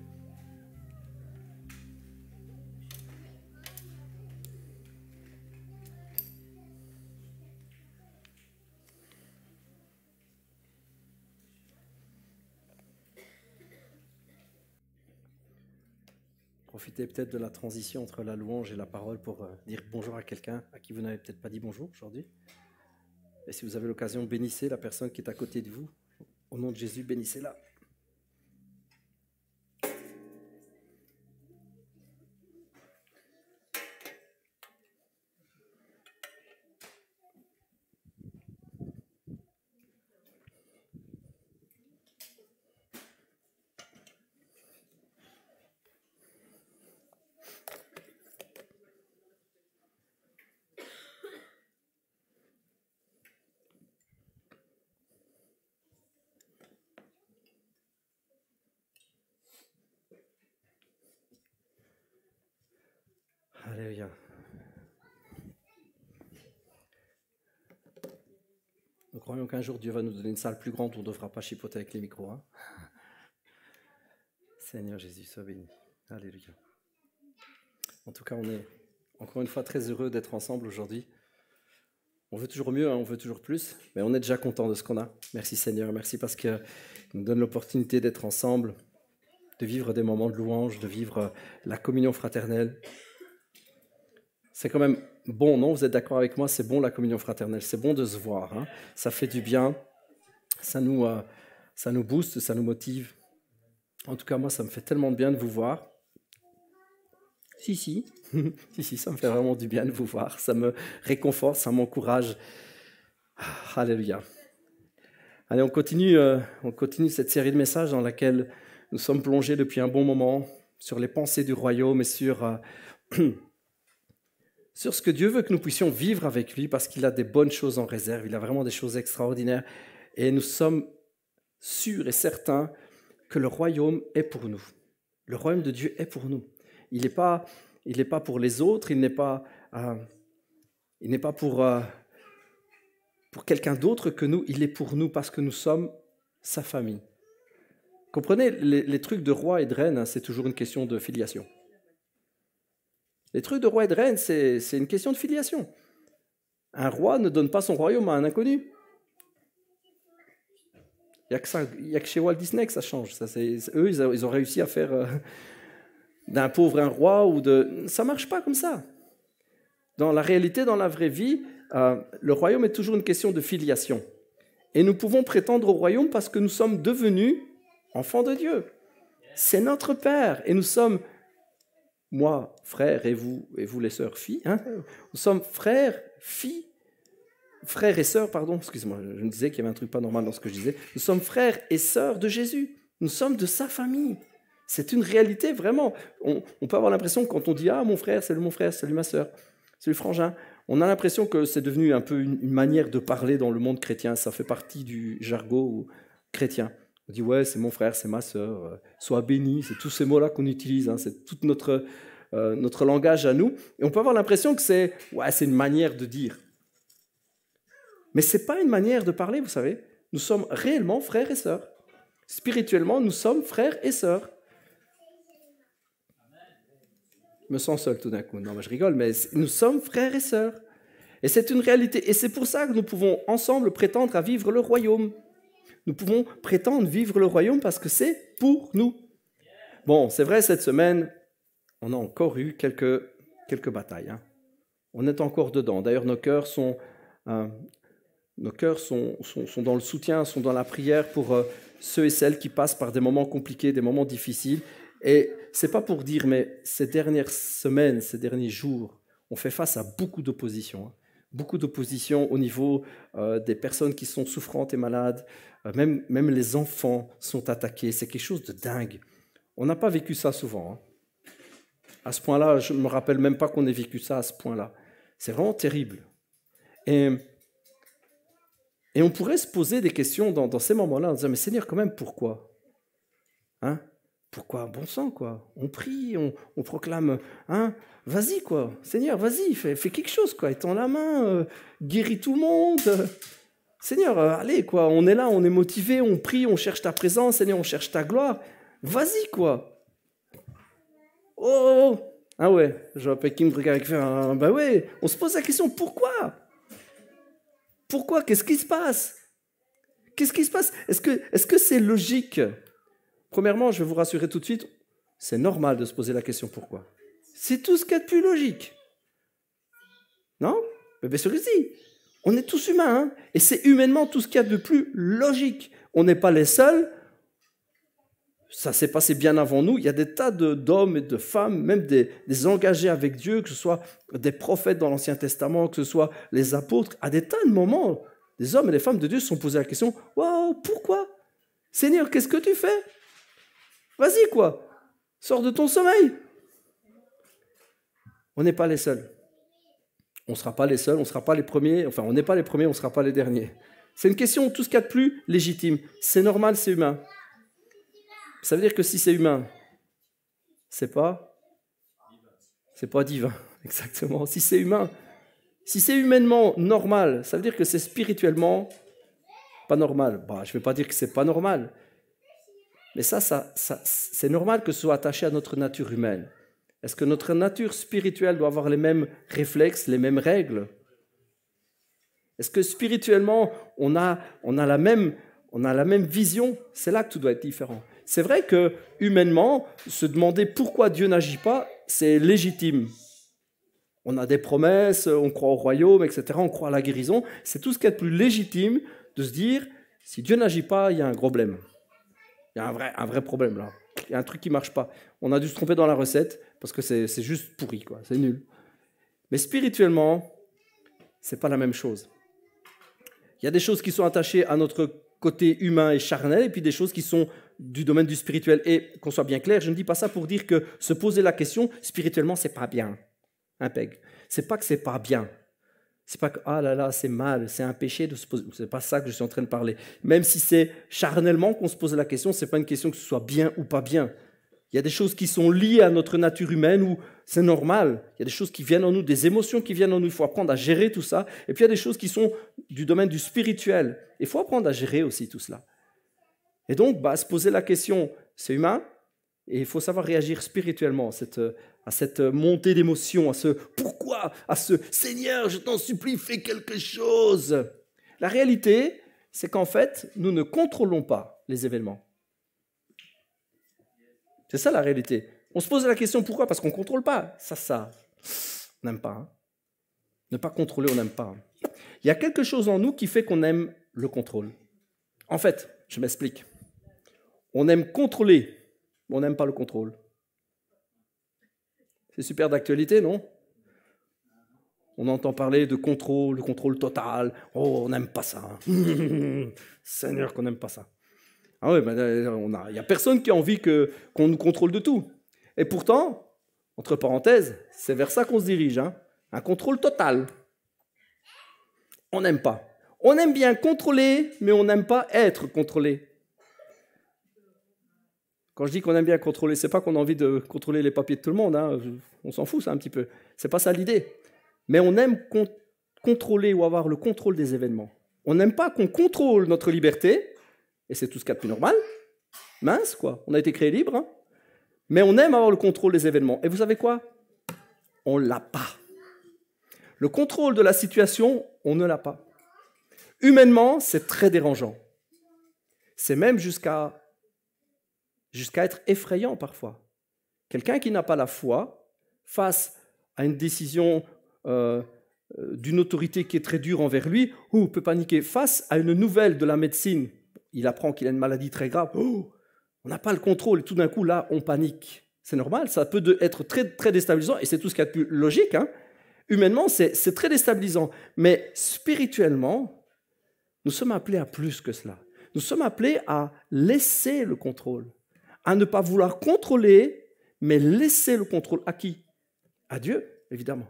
Profitez peut-être de la transition entre la louange et la parole pour euh, dire bonjour à quelqu'un à qui vous n'avez peut-être pas dit bonjour aujourd'hui. Et si vous avez l'occasion, bénissez la personne qui est à côté de vous. Au nom de Jésus, bénissez-la. Alléluia. Nous croyons qu'un jour Dieu va nous donner une salle plus grande où on ne devra pas chipoter avec les micros. Hein. Seigneur Jésus, sois béni. Alléluia. En tout cas, on est encore une fois très heureux d'être ensemble aujourd'hui. On veut toujours mieux, hein, on veut toujours plus, mais on est déjà content de ce qu'on a. Merci Seigneur, merci parce qu'il nous donne l'opportunité d'être ensemble, de vivre des moments de louange, de vivre la communion fraternelle. C'est quand même bon, non? Vous êtes d'accord avec moi? C'est bon la communion fraternelle, c'est bon de se voir. Hein? Ça fait du bien, ça nous, euh, ça nous booste, ça nous motive. En tout cas, moi, ça me fait tellement de bien de vous voir. Si, si, si, si, ça me fait vraiment du bien de vous voir. Ça me réconforte, ça m'encourage. Ah, alléluia. Allez, on continue, euh, on continue cette série de messages dans laquelle nous sommes plongés depuis un bon moment sur les pensées du royaume et sur... Euh, sur ce que Dieu veut que nous puissions vivre avec lui, parce qu'il a des bonnes choses en réserve, il a vraiment des choses extraordinaires, et nous sommes sûrs et certains que le royaume est pour nous. Le royaume de Dieu est pour nous. Il n'est pas, il n'est pas pour les autres, il n'est pas, euh, il n'est pas pour, euh, pour quelqu'un d'autre que nous, il est pour nous, parce que nous sommes sa famille. Comprenez, les, les trucs de roi et de reine, hein, c'est toujours une question de filiation. Les trucs de roi et de reine, c'est, c'est une question de filiation. Un roi ne donne pas son royaume à un inconnu. Il n'y a que ça, il n'y a que chez Walt Disney que ça change. Ça, c'est, eux, ils, a, ils ont réussi à faire euh, d'un pauvre un roi ou de. Ça ne marche pas comme ça. Dans la réalité, dans la vraie vie, euh, le royaume est toujours une question de filiation. Et nous pouvons prétendre au royaume parce que nous sommes devenus enfants de Dieu. C'est notre Père et nous sommes. Moi, frère, et vous, et vous les sœurs, filles, hein, nous sommes frères, filles, frères et sœurs, pardon, excusez-moi, je me disais qu'il y avait un truc pas normal dans ce que je disais. Nous sommes frères et sœurs de Jésus. Nous sommes de sa famille. C'est une réalité, vraiment. On, on peut avoir l'impression que quand on dit « Ah, mon frère, salut mon frère, salut ma sœur, salut frangin », on a l'impression que c'est devenu un peu une, une manière de parler dans le monde chrétien. Ça fait partie du jargon chrétien. On dit, ouais, c'est mon frère, c'est ma sœur, euh, sois béni, c'est tous ces mots-là qu'on utilise, hein, c'est tout notre, euh, notre langage à nous. Et on peut avoir l'impression que c'est, ouais, c'est une manière de dire. Mais ce n'est pas une manière de parler, vous savez. Nous sommes réellement frères et sœurs. Spirituellement, nous sommes frères et sœurs. Je me sens seul tout d'un coup. Non, mais je rigole, mais nous sommes frères et sœurs. Et c'est une réalité. Et c'est pour ça que nous pouvons ensemble prétendre à vivre le royaume. Nous pouvons prétendre vivre le royaume parce que c'est pour nous. Bon, c'est vrai, cette semaine, on a encore eu quelques, quelques batailles. Hein. On est encore dedans. D'ailleurs, nos cœurs sont, euh, nos cœurs sont, sont, sont dans le soutien, sont dans la prière pour euh, ceux et celles qui passent par des moments compliqués, des moments difficiles. Et ce n'est pas pour dire, mais ces dernières semaines, ces derniers jours, on fait face à beaucoup d'opposition. Hein. Beaucoup d'opposition au niveau euh, des personnes qui sont souffrantes et malades. Euh, même, même les enfants sont attaqués. C'est quelque chose de dingue. On n'a pas vécu ça souvent. Hein. À ce point-là, je ne me rappelle même pas qu'on ait vécu ça à ce point-là. C'est vraiment terrible. Et, et on pourrait se poser des questions dans, dans ces moments-là en disant, mais Seigneur, quand même, pourquoi hein? Pourquoi? Bon sang, quoi. On prie, on, on proclame, hein? Vas-y, quoi. Seigneur, vas-y, fais, fais quelque chose, quoi. Étends la main, euh, guéris tout le monde. Seigneur, euh, allez, quoi. On est là, on est motivé, on prie, on cherche ta présence. Seigneur, on cherche ta gloire. Vas-y, quoi. Oh, ah ouais, je vois pas qui me regarde avec un... Ben ouais, on se pose la question, pourquoi? Pourquoi? Qu'est-ce qui se passe? Qu'est-ce qui se passe? Est-ce que, est-ce que c'est logique? Premièrement, je vais vous rassurer tout de suite, c'est normal de se poser la question pourquoi. C'est tout ce qu'il y a de plus logique. Non? Mais bien sûr que si. On est tous humains, hein? Et c'est humainement tout ce qu'il y a de plus logique. On n'est pas les seuls. Ça s'est passé bien avant nous. Il y a des tas de, d'hommes et de femmes, même des, des engagés avec Dieu, que ce soit des prophètes dans l'Ancien Testament, que ce soit les apôtres. À des tas de moments, des hommes et des femmes de Dieu se sont posés la question, « Waouh, pourquoi? Seigneur, qu'est-ce que tu fais? Vas-y, quoi. Sors de ton sommeil. » On n'est pas les seuls. On ne sera pas les seuls, on ne sera pas les premiers. Enfin, on n'est pas les premiers, on ne sera pas les derniers. C'est une question, tout ce qu'il y a de plus légitime. C'est normal, c'est humain. Ça veut dire que si c'est humain, c'est pas, c'est pas divin. exactement. Si c'est humain, si c'est humainement normal, ça veut dire que c'est spirituellement pas normal. Bah, je ne vais pas dire que c'est pas normal. Mais ça, ça, ça c'est normal que ce soit attaché à notre nature humaine. Est-ce que notre nature spirituelle doit avoir les mêmes réflexes, les mêmes règles? Est-ce que spirituellement, on a, on a la même, on a la même vision? C'est là que tout doit être différent. C'est vrai que humainement, se demander pourquoi Dieu n'agit pas, c'est légitime. On a des promesses, on croit au royaume, et cetera. On croit à la guérison. C'est tout ce qui est plus légitime de se dire, si Dieu n'agit pas, il y a un problème. Il y a un vrai, un vrai problème là. Il y a un truc qui ne marche pas. On a dû se tromper dans la recette parce que c'est, c'est juste pourri, quoi. C'est nul. Mais spirituellement, ce n'est pas la même chose. Il y a des choses qui sont attachées à notre côté humain et charnel, et puis des choses qui sont du domaine du spirituel. Et qu'on soit bien clair, je ne dis pas ça pour dire que se poser la question, spirituellement, c'est pas bien. Impec. C'est pas que c'est pas bien. C'est pas que, ah là là, c'est mal, c'est un péché de se poser. C'est pas ça que je suis en train de parler. Même si c'est charnellement qu'on se pose la question, c'est pas une question que ce soit bien ou pas bien. Il y a des choses qui sont liées à notre nature humaine où c'est normal. Il y a des choses qui viennent en nous, des émotions qui viennent en nous. Il faut apprendre à gérer tout ça. Et puis il y a des choses qui sont du domaine du spirituel. Il faut apprendre à gérer aussi tout cela. Et donc, bah, se poser la question, c'est humain. Et il faut savoir réagir spirituellement à cette, à cette montée d'émotions, à ce pourquoi, à ce Seigneur, je t'en supplie, fais quelque chose. La réalité, c'est qu'en fait, nous ne contrôlons pas les événements. C'est ça la réalité. On se pose la question pourquoi? Parce qu'on ne contrôle pas. Ça, ça, on n'aime pas. Hein. Ne pas contrôler, on n'aime pas. Hein. Il y a quelque chose en nous qui fait qu'on aime le contrôle. En fait, je m'explique. On aime contrôler, mais on n'aime pas le contrôle. C'est super d'actualité, non? On entend parler de contrôle, de contrôle total. Oh, on n'aime pas ça. Hein. Seigneur, qu'on n'aime pas ça. Ah oui, ben, il n'y a personne qui a envie que, qu'on nous contrôle de tout. Et pourtant, entre parenthèses, c'est vers ça qu'on se dirige. Hein. Un contrôle total. On n'aime pas. On aime bien contrôler, mais on n'aime pas être contrôlé. Quand je dis qu'on aime bien contrôler, ce n'est pas qu'on a envie de contrôler les papiers de tout le monde. Hein. On s'en fout, ça, un petit peu. Ce n'est pas ça l'idée. Mais on aime con- contrôler ou avoir le contrôle des événements. On n'aime pas qu'on contrôle notre liberté. Et c'est tout ce qu'il y a de plus normal. Mince, quoi. On a été créé libre. Hein. Mais on aime avoir le contrôle des événements. Et vous savez quoi? On ne l'a pas. Le contrôle de la situation, on ne l'a pas. Humainement, c'est très dérangeant. C'est même jusqu'à, jusqu'à être effrayant parfois. Quelqu'un qui n'a pas la foi, face à une décision euh, d'une autorité qui est très dure envers lui, ou peut paniquer. Face à une nouvelle de la médecine, il apprend qu'il a une maladie très grave. Oh, on n'a pas le contrôle. Et tout d'un coup, là, on panique. C'est normal. Ça peut de, être très, très déstabilisant. Et c'est tout ce qu'il y a de plus logique. Hein. Humainement, c'est, c'est très déstabilisant. Mais spirituellement, nous sommes appelés à plus que cela. Nous sommes appelés à laisser le contrôle. À ne pas vouloir contrôler, mais laisser le contrôle. À qui? À Dieu, évidemment.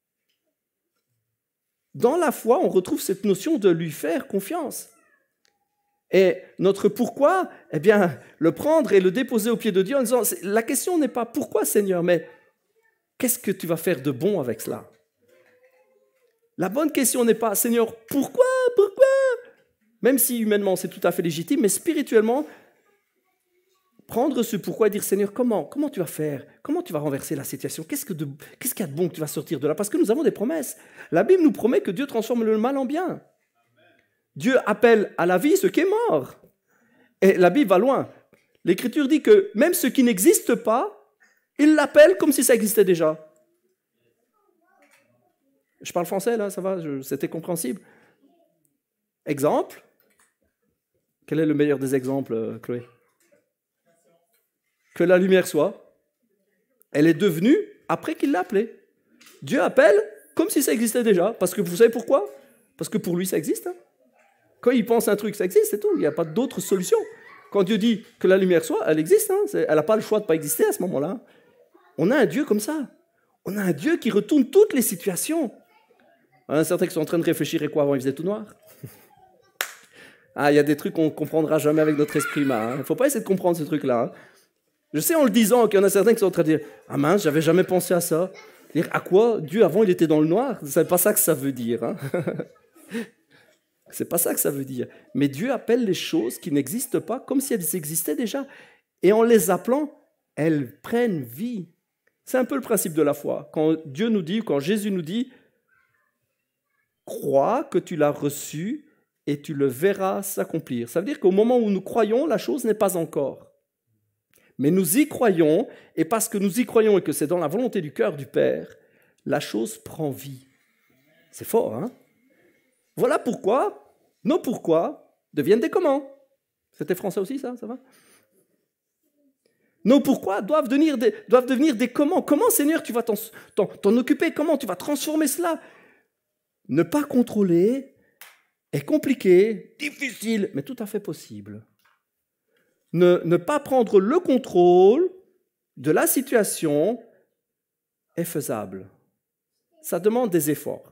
Dans la foi, on retrouve cette notion de lui faire confiance. Et notre pourquoi, eh bien, le prendre et le déposer au pied de Dieu en disant, la question n'est pas pourquoi Seigneur, mais qu'est-ce que tu vas faire de bon avec cela? La bonne question n'est pas Seigneur, pourquoi, pourquoi? Même si humainement c'est tout à fait légitime, mais spirituellement, prendre ce pourquoi et dire Seigneur, comment, comment tu vas faire? Comment tu vas renverser la situation? Qu'est-ce, que de, qu'est-ce qu'il y a de bon que tu vas sortir de là? Parce que nous avons des promesses. La Bible nous promet que Dieu transforme le mal en bien. Dieu appelle à la vie ce qui est mort. Et la Bible va loin. L'Écriture dit que même ce qui n'existe pas, il l'appelle comme si ça existait déjà. Je parle français, là, ça va, je, c'était compréhensible. Exemple. Quel est le meilleur des exemples, Chloé? Que la lumière soit. Elle est devenue après qu'il l'a appelée. Dieu appelle comme si ça existait déjà. Parce que vous savez pourquoi? Parce que pour lui, ça existe. Hein. Quand il pense un truc, ça existe, c'est tout. Il n'y a pas d'autre solution. Quand Dieu dit que la lumière soit, elle existe. Hein. Elle n'a pas le choix de ne pas exister à ce moment-là. On a un Dieu comme ça. On a un Dieu qui retourne toutes les situations. Il y en a certains qui sont en train de réfléchir, et quoi, avant il faisait tout noir? Ah, il y a des trucs qu'on ne comprendra jamais avec notre esprit humain. Il ne faut pas essayer de comprendre ce truc-là. Hein. Je sais en le disant qu'il y en a certains qui sont en train de dire « Ah mince, j'avais jamais pensé à ça. Dire à quoi Dieu, avant, il était dans le noir. C'est pas ça que ça veut dire. Hein. C'est pas ça que ça veut dire. Mais Dieu appelle les choses qui n'existent pas comme si elles existaient déjà. Et en les appelant, elles prennent vie. C'est un peu le principe de la foi. Quand Dieu nous dit, quand Jésus nous dit, crois que tu l'as reçu et tu le verras s'accomplir. Ça veut dire qu'au moment où nous croyons, la chose n'est pas encore. Mais nous y croyons, et parce que nous y croyons et que c'est dans la volonté du cœur du Père, la chose prend vie. C'est fort, hein? Voilà pourquoi nos pourquoi deviennent des comment. C'était français aussi, ça? Ça va? Nos pourquoi doivent devenir des, doivent devenir des comment. Comment, Seigneur, tu vas t'en, t'en, t'en occuper? Comment tu vas transformer cela? Ne pas contrôler est compliqué, difficile, mais tout à fait possible. Ne, ne pas prendre le contrôle de la situation est faisable. Ça demande des efforts.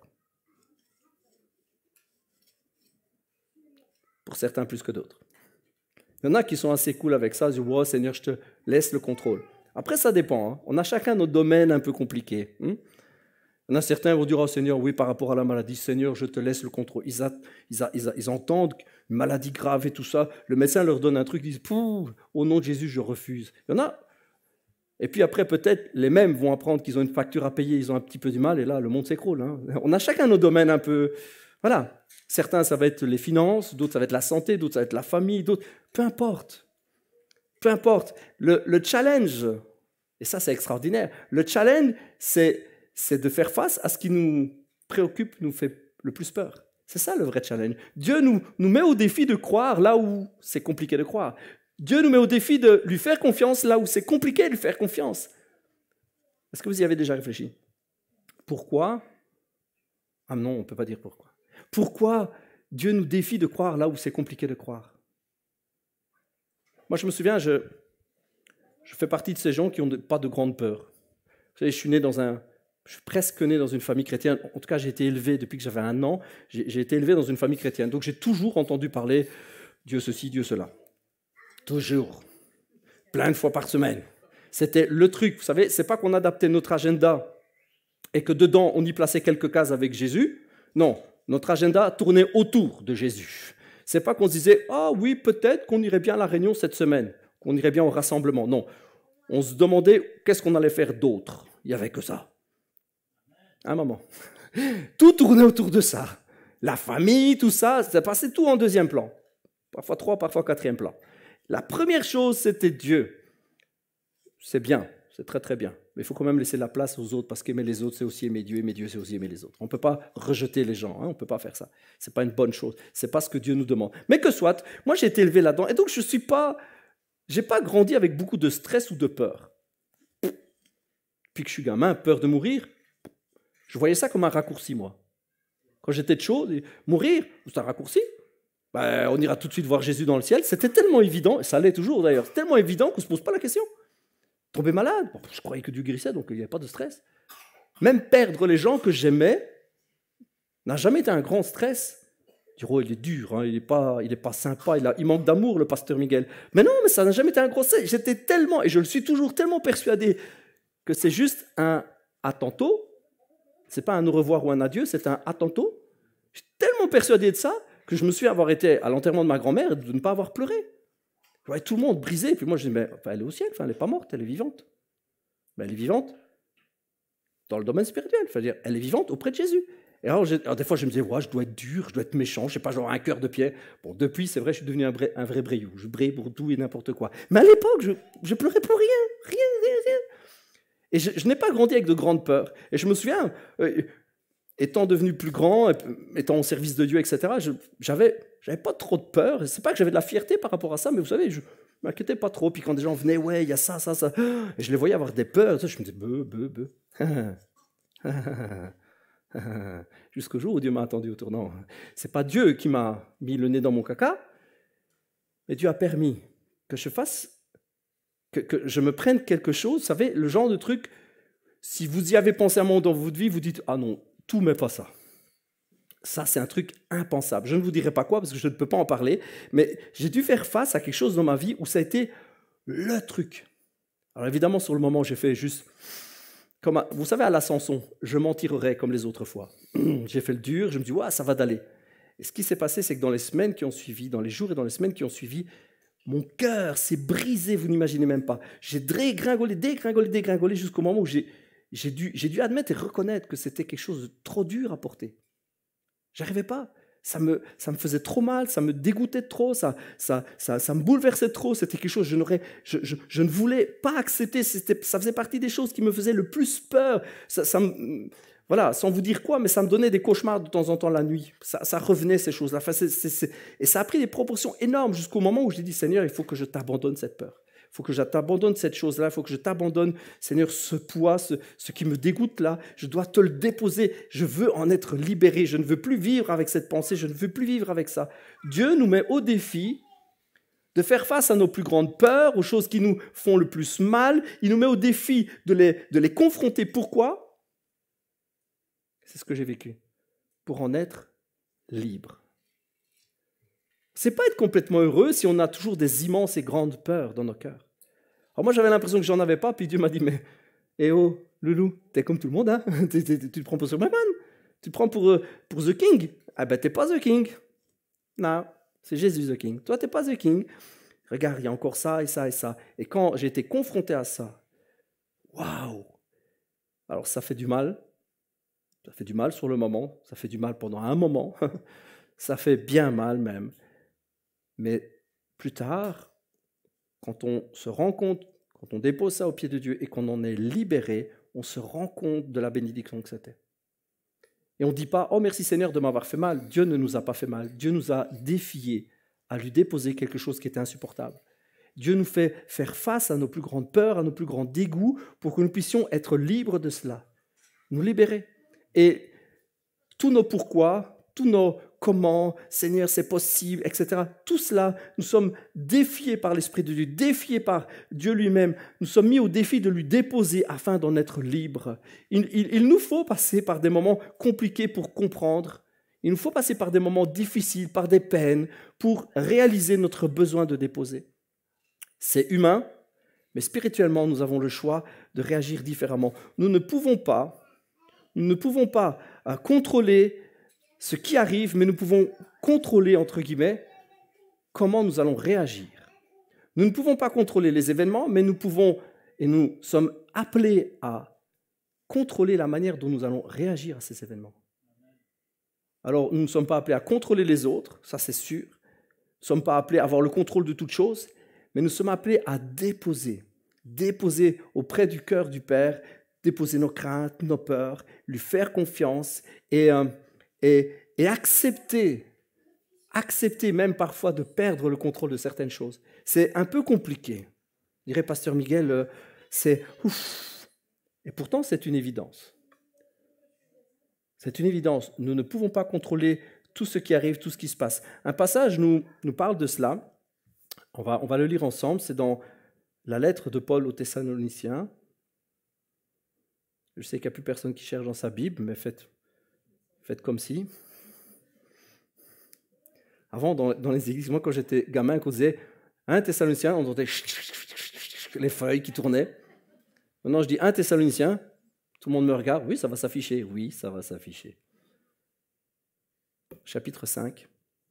Pour certains plus que d'autres. Il y en a qui sont assez cool avec ça, ils disent oh, « Seigneur, je te laisse le contrôle ». Après, ça dépend. Hein. On a chacun notre domaine un peu compliqué. Hein. Il y en a certains qui vont dire « Oh Seigneur, oui, par rapport à la maladie, Seigneur, je te laisse le contrôle ». Ils, a, ils, a, ils, a, ils entendent une maladie grave et tout ça. Le médecin leur donne un truc, ils disent « Au nom de Jésus, je refuse ». Il y en a. Et puis après, peut-être, les mêmes vont apprendre qu'ils ont une facture à payer, ils ont un petit peu du mal, et là, le monde s'écroule. Hein. On a chacun nos domaines un peu... Voilà. Certains, ça va être les finances, d'autres, ça va être la santé, d'autres, ça va être la famille, d'autres... Peu importe. Peu importe. Le, le challenge, et ça, c'est extraordinaire, le challenge, c'est, c'est de faire face à ce qui nous préoccupe, nous fait le plus peur. C'est ça, le vrai challenge. Dieu nous, nous met au défi de croire là où c'est compliqué de croire. Dieu nous met au défi de lui faire confiance là où c'est compliqué de lui faire confiance. Est-ce que vous y avez déjà réfléchi? Pourquoi? Ah non, on ne peut pas dire pourquoi. Pourquoi Dieu nous défie de croire là où c'est compliqué de croire? Moi, je me souviens, je, je fais partie de ces gens qui n'ont pas de grande peur. Vous savez, je suis né dans un... Je suis presque né dans une famille chrétienne. En tout cas, j'ai été élevé depuis que j'avais un an. J'ai, j'ai été élevé dans une famille chrétienne. Donc, j'ai toujours entendu parler Dieu ceci, Dieu cela. Toujours. Plein de fois par semaine. C'était le truc. Vous savez, c'est pas qu'on adaptait notre agenda et que dedans, on y plaçait quelques cases avec Jésus. Non, notre agenda tournait autour de Jésus. C'est pas qu'on se disait « Ah oui, peut-être qu'on irait bien à la réunion cette semaine, qu'on irait bien au rassemblement. » Non, on se demandait qu'est-ce qu'on allait faire d'autre. Il n'y avait que ça. Un moment. Tout tournait autour de ça. La famille, tout ça, ça passait tout en deuxième plan. Parfois trois, parfois quatrième plan. La première chose, c'était Dieu. C'est bien, c'est très très bien. Mais il faut quand même laisser la place aux autres, parce qu'aimer les autres, c'est aussi aimer Dieu, aimer Dieu, c'est aussi aimer les autres. On ne peut pas rejeter les gens, hein, on ne peut pas faire ça. Ce n'est pas une bonne chose, ce n'est pas ce que Dieu nous demande. Mais que soit, moi j'ai été élevé là-dedans, et donc je suis pas, j'ai pas grandi avec beaucoup de stress ou de peur. Puis que je suis gamin, peur de mourir, je voyais ça comme un raccourci, moi. Quand j'étais chaud, mourir, c'est un raccourci. Ben, on ira tout de suite voir Jésus dans le ciel. C'était tellement évident, et ça l'est toujours d'ailleurs, c'est tellement évident qu'on ne se pose pas la question. Tomber malade, bon, je croyais que Dieu guérissait, donc il n'y avait pas de stress. Même perdre les gens que j'aimais n'a jamais été un grand stress. Dire, oh, il est dur, hein, il n'est pas, il est pas sympa, il, a, il manque d'amour, le pasteur Miguel. Mais non, mais ça n'a jamais été un gros stress. J'étais tellement, et je le suis toujours tellement persuadé que c'est juste un à tantôt. Ce n'est pas un au revoir ou un adieu, c'est un à tantôt. Je suis tellement persuadé de ça que je me suis avoir été à l'enterrement de ma grand-mère et de ne pas avoir pleuré. Je voyais tout le monde brisé, puis moi je dis, mais enfin, elle est au ciel, enfin, elle n'est pas morte, elle est vivante. Mais elle est vivante dans le domaine spirituel, c'est-à-dire elle est vivante auprès de Jésus. Et alors, alors des fois je me disais, ouais, je dois être dur, je dois être méchant, je sais pas, genre un cœur de pierre. Bon, depuis, c'est vrai, je suis devenu un vrai, un vrai bréou, je braye pour tout et n'importe quoi. Mais à l'époque, je, je pleurais pour rien, rien, rien, rien. Et je, je n'ai pas grandi avec de grandes peurs. Et je me souviens, euh, étant devenu plus grand, étant au service de Dieu, et cetera, je, j'avais, j'avais pas trop de peur. C'est pas que j'avais de la fierté par rapport à ça, mais vous savez, je m'inquiétais pas trop. Puis quand des gens venaient, ouais, il y a ça, ça, ça, et je les voyais avoir des peurs, je me disais, beuh, beuh, beuh. Jusqu'au jour où Dieu m'a attendu au tournant. C'est pas Dieu qui m'a mis le nez dans mon caca, mais Dieu a permis que je fasse, que, que je me prenne quelque chose, vous savez, le genre de truc, si vous y avez pensé un moment dans votre vie, vous dites, ah non, tout mais pas ça. Ça, c'est un truc impensable. Je ne vous dirai pas quoi, parce que je ne peux pas en parler, mais j'ai dû faire face à quelque chose dans ma vie où ça a été le truc. Alors évidemment, sur le moment, j'ai fait juste comme à, vous savez, à la Samson, je m'en tirerai comme les autres fois. J'ai fait le dur, je me dis, ouais, ça va d'aller. Et ce qui s'est passé, c'est que dans les semaines qui ont suivi, dans les jours et dans les semaines qui ont suivi, mon cœur s'est brisé, vous n'imaginez même pas. J'ai dégringolé, dégringolé, dégringolé jusqu'au moment où j'ai, j'ai, dû, j'ai dû admettre et reconnaître que c'était quelque chose de trop dur à porter. J'arrivais pas. Ça me, ça me faisait trop mal, ça me dégoûtait trop, ça, ça, ça, ça me bouleversait trop. C'était quelque chose que je, n'aurais, je, je, je ne voulais pas accepter. C'était, ça faisait partie des choses qui me faisaient le plus peur. Ça, ça me, voilà, sans vous dire quoi, mais ça me donnait des cauchemars de temps en temps la nuit. Ça, ça revenait, ces choses-là. Enfin, c'est, c'est, c'est, et ça a pris des proportions énormes jusqu'au moment où j'ai dit, Seigneur, il faut que je t'abandonne cette peur. Il faut que je t'abandonne cette chose-là, il faut que je t'abandonne, Seigneur, ce poids, ce, ce qui me dégoûte là, je dois te le déposer, je veux en être libéré, je ne veux plus vivre avec cette pensée, je ne veux plus vivre avec ça. Dieu nous met au défi de faire face à nos plus grandes peurs, aux choses qui nous font le plus mal, il nous met au défi de les, de les confronter. Pourquoi ? C'est ce que j'ai vécu, pour en être libre. C'est pas être complètement heureux si on a toujours des immenses et grandes peurs dans nos cœurs. Alors moi, j'avais l'impression que j'en avais pas, puis Dieu m'a dit, mais, eh oh, loulou, t'es comme tout le monde, hein. tu, tu, tu te prends pour Superman, tu te prends pour, pour The King. Ah ben, t'es pas The King. Non, c'est Jésus The King. Toi, t'es pas The King. Regarde, il y a encore ça et ça et ça. Et quand j'ai été confronté à ça, waouh! Alors, ça fait du mal. Ça fait du mal sur le moment. Ça fait du mal pendant un moment. Ça fait bien mal même. Mais plus tard, quand on se rend compte, quand on dépose ça au pied de Dieu et qu'on en est libéré, on se rend compte de la bénédiction que c'était. Et on ne dit pas « Oh, merci Seigneur de m'avoir fait mal ». Dieu ne nous a pas fait mal. Dieu nous a défiés à lui déposer quelque chose qui était insupportable. Dieu nous fait faire face à nos plus grandes peurs, à nos plus grands dégoûts, pour que nous puissions être libres de cela, nous libérer. Et tous nos pourquoi, tous nos comment, Seigneur, c'est possible, et cetera. Tout cela, nous sommes défiés par l'Esprit de Dieu, défiés par Dieu lui-même. Nous sommes mis au défi de lui déposer afin d'en être libres. Il, il, il nous faut passer par des moments compliqués pour comprendre. Il nous faut passer par des moments difficiles, par des peines, pour réaliser notre besoin de déposer. C'est humain, mais spirituellement, nous avons le choix de réagir différemment. Nous ne pouvons pas, nous ne pouvons pas euh, contrôler ce qui arrive, mais nous pouvons contrôler, entre guillemets, comment nous allons réagir. Nous ne pouvons pas contrôler les événements, mais nous pouvons, et nous sommes appelés à contrôler la manière dont nous allons réagir à ces événements. Alors, nous ne sommes pas appelés à contrôler les autres, ça c'est sûr. Nous ne sommes pas appelés à avoir le contrôle de toutes choses, mais nous sommes appelés à déposer, déposer auprès du cœur du Père, déposer nos craintes, nos peurs, lui faire confiance et... Euh, Et, et accepter, accepter même parfois de perdre le contrôle de certaines choses. C'est un peu compliqué. Dirait Pasteur Miguel, c'est ouf. Et pourtant, c'est une évidence. C'est une évidence. Nous ne pouvons pas contrôler tout ce qui arrive, tout ce qui se passe. Un passage nous, nous parle de cela. On va, on va le lire ensemble. C'est dans la lettre de Paul aux Thessaloniciens. Je sais qu'il n'y a plus personne qui cherche dans sa Bible, mais faites... Faites comme si. Avant, dans, dans les églises, moi, quand j'étais gamin, qu'on disait un Thessalonicien, on entendait les feuilles qui tournaient. Maintenant, je dis un Thessalonicien, tout le monde me regarde. Oui, ça va s'afficher. Oui, ça va s'afficher. Chapitre cinq.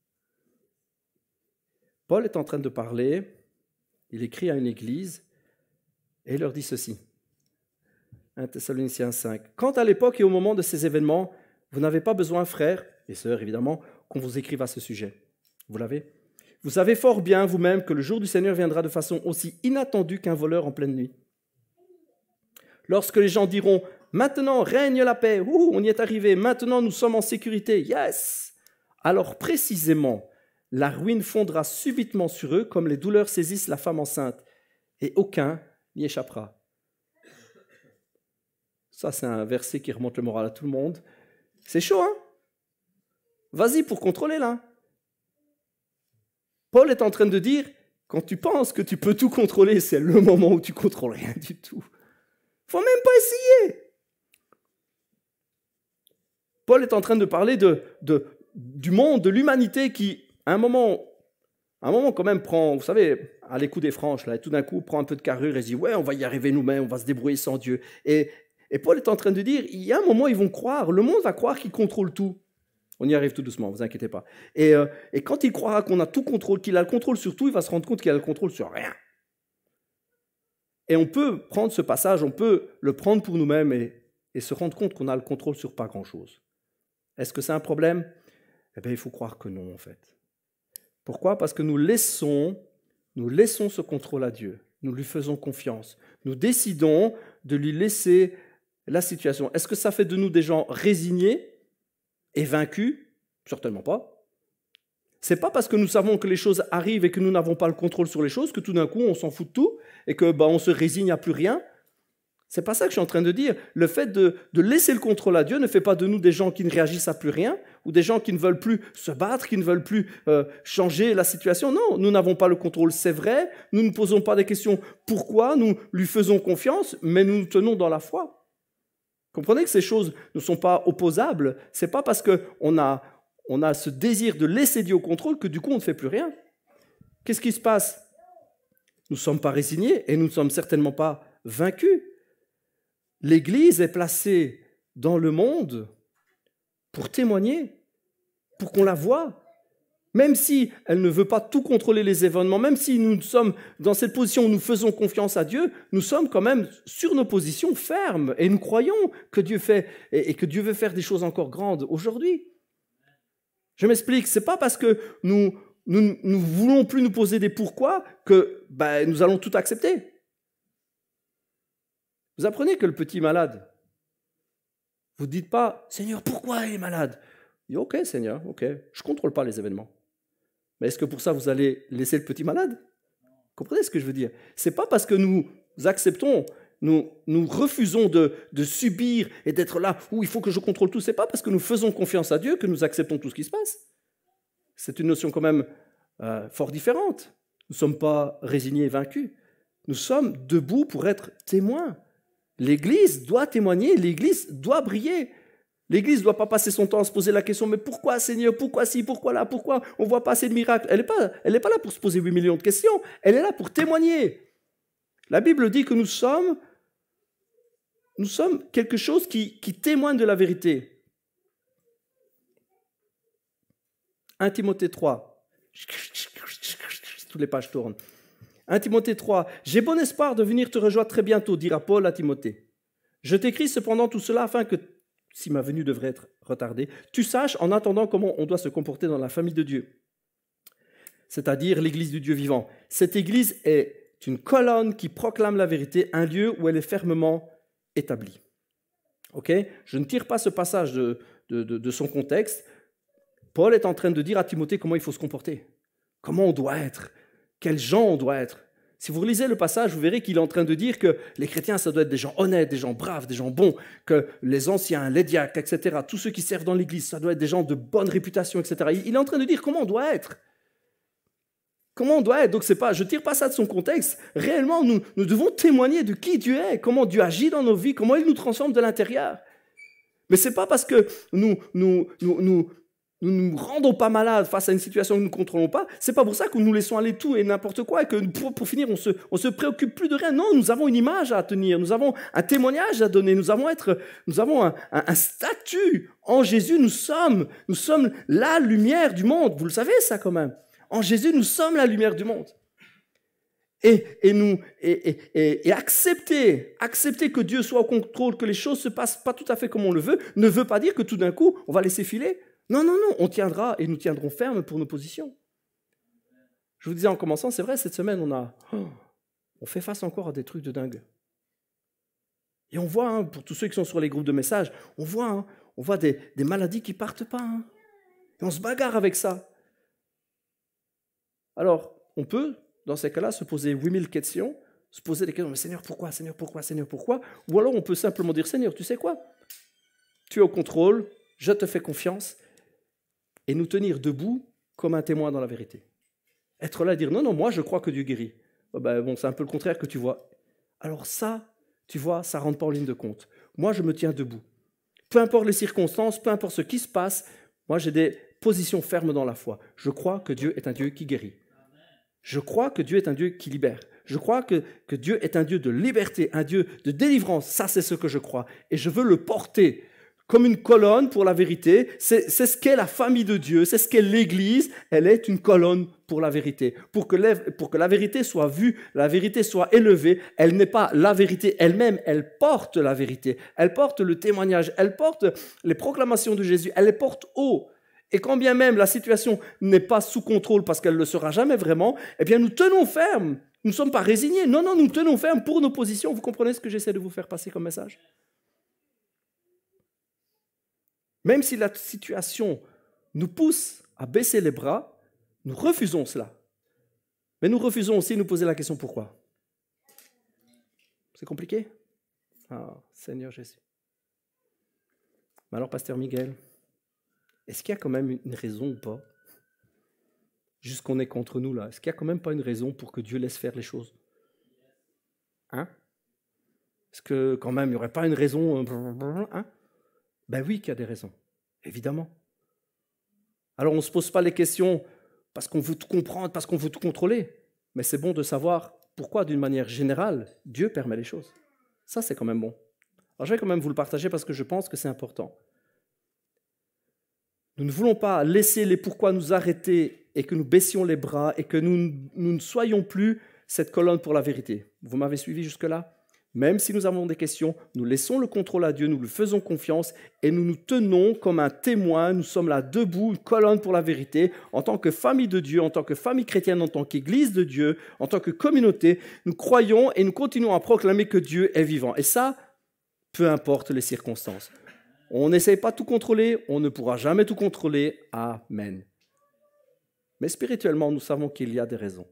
Paul est en train de parler. Il écrit à une église et il leur dit ceci. un Thessaloniciens cinq. Quant à l'époque et au moment de ces événements, vous n'avez pas besoin, frères et sœurs, évidemment, qu'on vous écrive à ce sujet. Vous l'avez ? Vous savez fort bien vous-même que le jour du Seigneur viendra de façon aussi inattendue qu'un voleur en pleine nuit. Lorsque les gens diront « Maintenant règne la paix, ouh, on y est arrivé, maintenant nous sommes en sécurité, yes !» Alors précisément, la ruine fondra subitement sur eux comme les douleurs saisissent la femme enceinte, et aucun n'y échappera. Ça, c'est un verset qui remonte le moral à tout le monde. C'est chaud, hein? Vas-y pour contrôler, là. Paul est en train de dire, quand tu penses que tu peux tout contrôler, c'est le moment où tu contrôles rien du tout. Faut même pas essayer. Paul est en train de parler de, de, du monde, de l'humanité qui, à un moment, à un moment quand même prend, vous savez, à l'écoute des franches, là, et tout d'un coup prend un peu de carrure et se dit, ouais, on va y arriver nous-mêmes, on va se débrouiller sans Dieu. Et Et Paul est en train de dire, il y a un moment, ils vont croire, le monde va croire qu'il contrôle tout. On y arrive tout doucement, ne vous inquiétez pas. Et, euh, et quand il croira qu'on a tout contrôle, qu'il a le contrôle sur tout, il va se rendre compte qu'il a le contrôle sur rien. Et on peut prendre ce passage, on peut le prendre pour nous-mêmes et, et se rendre compte qu'on a le contrôle sur pas grand-chose. Est-ce que c'est un problème? Eh bien, il faut croire que non, en fait. Pourquoi? Parce que nous laissons, nous laissons ce contrôle à Dieu. Nous lui faisons confiance. Nous décidons de lui laisser la situation. Est-ce que ça fait de nous des gens résignés et vaincus? Certainement pas. C'est pas parce que nous savons que les choses arrivent et que nous n'avons pas le contrôle sur les choses que tout d'un coup on s'en fout de tout et que bah, on se résigne à plus rien. C'est pas ça que je suis en train de dire. Le fait de, de laisser le contrôle à Dieu ne fait pas de nous des gens qui ne réagissent à plus rien ou des gens qui ne veulent plus se battre, qui ne veulent plus euh, changer la situation. Non, nous n'avons pas le contrôle, c'est vrai. Nous ne posons pas des questions pourquoi, nous lui faisons confiance, mais nous nous tenons dans la foi. Comprenez que ces choses ne sont pas opposables. Ce n'est pas parce qu'on a, on a ce désir de laisser Dieu au contrôle que du coup on ne fait plus rien. Qu'est-ce qui se passe? Nous ne sommes pas résignés et nous ne sommes certainement pas vaincus. L'Église est placée dans le monde pour témoigner, pour qu'on la voie. Même si elle ne veut pas tout contrôler les événements, même si nous sommes dans cette position où nous faisons confiance à Dieu, nous sommes quand même sur nos positions fermes et nous croyons que Dieu fait et que Dieu veut faire des choses encore grandes aujourd'hui. Je m'explique, ce n'est pas parce que nous nous ne voulons plus nous poser des pourquoi que ben, nous allons tout accepter. Vous apprenez que le petit malade, vous ne dites pas « Seigneur, pourquoi il est malade ?» Il dit « Ok, Seigneur, ok, je ne contrôle pas les événements. » Mais est-ce que pour ça, vous allez laisser le petit malade? Vous comprenez ce que je veux dire? Ce n'est pas parce que nous acceptons, nous, nous refusons de, de subir et d'être là où il faut que je contrôle tout. Ce n'est pas parce que nous faisons confiance à Dieu que nous acceptons tout ce qui se passe. C'est une notion quand même euh, fort différente. Nous ne sommes pas résignés et vaincus. Nous sommes debout pour être témoins. L'Église doit témoigner, l'Église doit briller. L'Église ne doit pas passer son temps à se poser la question « Mais pourquoi, Seigneur? Pourquoi ci? Pourquoi là? Pourquoi on ne voit pas assez de miracles ?» Elle n'est pas, elle n'est pas là pour se poser huit millions de questions. Elle est là pour témoigner. La Bible dit que nous sommes, nous sommes quelque chose qui, qui témoigne de la vérité. un Timothée trois. Toutes les pages tournent. un Timothée trois. « J'ai bon espoir de venir te rejoindre très bientôt, dira Paul à Timothée. Je t'écris cependant tout cela afin que, si ma venue devrait être retardée, tu saches en attendant comment on doit se comporter dans la famille de Dieu, c'est-à-dire l'Église du Dieu vivant. Cette Église est une colonne qui proclame la vérité, un lieu où elle est fermement établie. » Okay ? Je ne tire pas ce passage de, de, de, de son contexte. Paul est en train de dire à Timothée comment il faut se comporter, comment on doit être, quels gens on doit être. Si vous relisez le passage, vous verrez qu'il est en train de dire que les chrétiens, ça doit être des gens honnêtes, des gens braves, des gens bons, que les anciens, les diacres, et cetera, tous ceux qui servent dans l'Église, ça doit être des gens de bonne réputation, et cetera. Il est en train de dire comment on doit être. Comment on doit être. Donc, c'est pas, je ne tire pas ça de son contexte. Réellement, nous, nous devons témoigner de qui Dieu est, comment Dieu agit dans nos vies, comment il nous transforme de l'intérieur. Mais ce n'est pas parce que nous nous, nous, nous, nous nous rendons pas malades face à une situation que nous ne contrôlons pas, c'est pas pour ça que nous laissons aller tout et n'importe quoi et que pour, pour finir, on se, on se préoccupe plus de rien. Non, nous avons une image à tenir, nous avons un témoignage à donner, nous avons, être, nous avons un, un, un statut. En Jésus, nous sommes, nous sommes la lumière du monde. Vous le savez ça quand même. En Jésus, nous sommes la lumière du monde. Et, et, nous, et, et, et, et accepter, accepter que Dieu soit au contrôle, que les choses ne se passent pas tout à fait comme on le veut, ne veut pas dire que tout d'un coup, on va laisser filer. Non, non, non, on tiendra et nous tiendrons fermes pour nos positions. Je vous disais en commençant, c'est vrai, cette semaine, on a, oh, on fait face encore à des trucs de dingue. Et on voit, hein, pour tous ceux qui sont sur les groupes de messages, on voit, hein, on voit des, des maladies qui ne partent pas. Hein, et on se bagarre avec ça. Alors, on peut, dans ces cas-là, se poser huit mille questions, se poser des questions, mais Seigneur, pourquoi, Seigneur, pourquoi, Seigneur, pourquoi? Ou alors on peut simplement dire, Seigneur, tu sais quoi? Tu es au contrôle, je te fais confiance, et nous tenir debout comme un témoin dans la vérité. Être là et dire, non, non, moi je crois que Dieu guérit. Oh ben, bon, c'est un peu le contraire que tu vois. Alors ça, tu vois, ça ne rentre pas en ligne de compte. Moi, je me tiens debout. Peu importe les circonstances, peu importe ce qui se passe, moi j'ai des positions fermes dans la foi. Je crois que Dieu est un Dieu qui guérit. Je crois que Dieu est un Dieu qui libère. Je crois que, que Dieu est un Dieu de liberté, un Dieu de délivrance. Ça, c'est ce que je crois. Et je veux le porter comme une colonne pour la vérité. C'est, c'est ce qu'est la famille de Dieu, c'est ce qu'est l'Église. Elle est une colonne pour la vérité. Pour que, la, pour que la vérité soit vue, la vérité soit élevée, elle n'est pas la vérité elle-même, elle porte la vérité. Elle porte le témoignage, elle porte les proclamations de Jésus, elle les porte haut. Et quand bien même la situation n'est pas sous contrôle parce qu'elle ne le sera jamais vraiment, eh bien nous tenons ferme. Nous ne sommes pas résignés. Non, non, nous tenons ferme pour nos positions. Vous comprenez ce que j'essaie de vous faire passer comme message? Même si la situation nous pousse à baisser les bras, nous refusons cela. Mais nous refusons aussi de nous poser la question pourquoi. C'est compliqué? Ah, Seigneur Jésus. Mais alors, Pasteur Miguel, est-ce qu'il y a quand même une raison ou pas? Juste qu'on est contre nous là, est-ce qu'il n'y a quand même pas une raison pour que Dieu laisse faire les choses? Hein? Est-ce que quand même il n'y aurait pas une raison? Hein? Ben oui qu'il y a des raisons, évidemment. Alors on ne se pose pas les questions parce qu'on veut tout comprendre, parce qu'on veut tout contrôler, mais c'est bon de savoir pourquoi d'une manière générale Dieu permet les choses. Ça c'est quand même bon. Alors je vais quand même vous le partager parce que je pense que c'est important. Nous ne voulons pas laisser les pourquoi nous arrêter et que nous baissions les bras et que nous, nous ne soyons plus cette colonne pour la vérité. Vous m'avez suivi jusque-là? Même si nous avons des questions, nous laissons le contrôle à Dieu, nous lui faisons confiance et nous nous tenons comme un témoin. Nous sommes là debout, une colonne pour la vérité, en tant que famille de Dieu, en tant que famille chrétienne, en tant qu'Église de Dieu, en tant que communauté. Nous croyons et nous continuons à proclamer que Dieu est vivant. Et ça, peu importe les circonstances. On n'essaye pas de tout contrôler, on ne pourra jamais tout contrôler. Amen. Mais spirituellement, nous savons qu'il y a des raisons.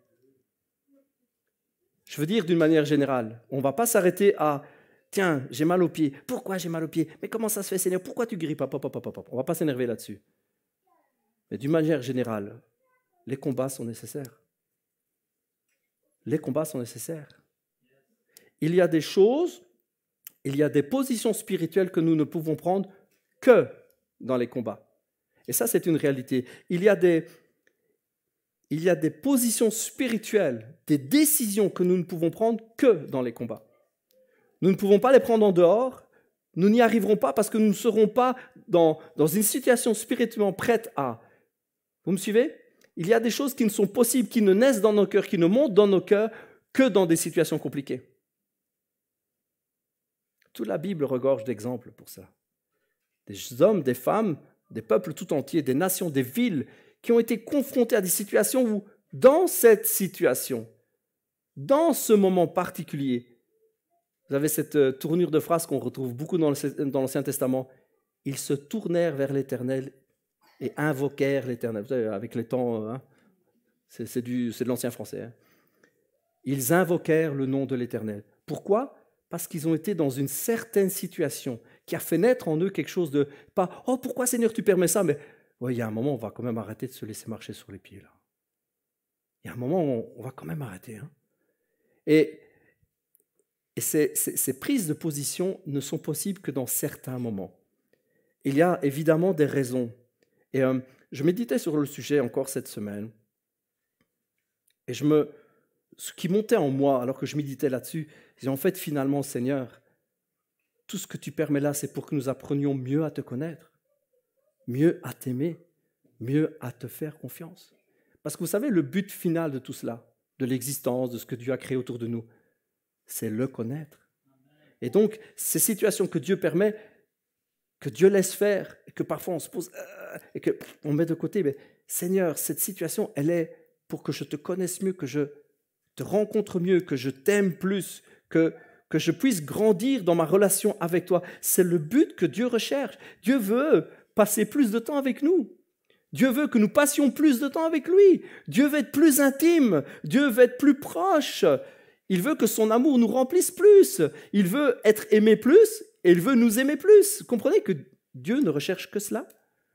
Je veux dire d'une manière générale, on ne va pas s'arrêter à « Tiens, j'ai mal au pied. Pourquoi j'ai mal au pied? Mais comment ça se fait, Seigneur? Pourquoi tu ne guéris pas? » On ne va pas s'énerver là-dessus. Mais d'une manière générale, les combats sont nécessaires. Les combats sont nécessaires. Il y a des choses, il y a des positions spirituelles que nous ne pouvons prendre que dans les combats. Et ça, c'est une réalité. Il y a des... Il y a des positions spirituelles, des décisions que nous ne pouvons prendre que dans les combats. Nous ne pouvons pas les prendre en dehors, nous n'y arriverons pas parce que nous ne serons pas dans, dans une situation spirituellement prête à... Vous me suivez? Il y a des choses qui ne sont possibles, qui ne naissent dans nos cœurs, qui ne montent dans nos cœurs que dans des situations compliquées. Toute la Bible regorge d'exemples pour ça. Des hommes, des femmes, des peuples tout entiers, des nations, des villes qui ont été confrontés à des situations où, dans cette situation, dans ce moment particulier, vous avez cette tournure de phrase qu'on retrouve beaucoup dans l'Ancien Testament, ils se tournèrent vers l'Éternel et invoquèrent l'Éternel. Vous savez, avec les temps, hein, c'est, c'est, du, c'est de l'ancien français. Hein. Ils invoquèrent le nom de l'Éternel. Pourquoi? Parce qu'ils ont été dans une certaine situation qui a fait naître en eux quelque chose de, pas « Oh, pourquoi Seigneur tu permets ça ?» mais oui, il y a un moment, on va quand même arrêter de se laisser marcher sur les pieds. Là. Il y a un moment, on, on va quand même arrêter. Hein. Et, et ces, ces, ces prises de position ne sont possibles que dans certains moments. Il y a évidemment des raisons. Et euh, je méditais sur le sujet encore cette semaine. Et je me, ce qui montait en moi, alors que je méditais là-dessus, c'est en fait, finalement, Seigneur, tout ce que tu permets là, c'est pour que nous apprenions mieux à te connaître. Mieux à t'aimer, mieux à te faire confiance. Parce que vous savez, le but final de tout cela, de l'existence, de ce que Dieu a créé autour de nous, c'est le connaître. Et donc, ces situations que Dieu permet, que Dieu laisse faire, et que parfois on se pose, euh, et qu'on met de côté, mais Seigneur, cette situation, elle est pour que je te connaisse mieux, que je te rencontre mieux, que je t'aime plus, que, que je puisse grandir dans ma relation avec toi. C'est le but que Dieu recherche. Dieu veut passer plus de temps avec nous. Dieu veut que nous passions plus de temps avec lui. Dieu veut être plus intime. Dieu veut être plus proche. Il veut que son amour nous remplisse plus. Il veut être aimé plus et il veut nous aimer plus. Vous comprenez que Dieu ne recherche que cela?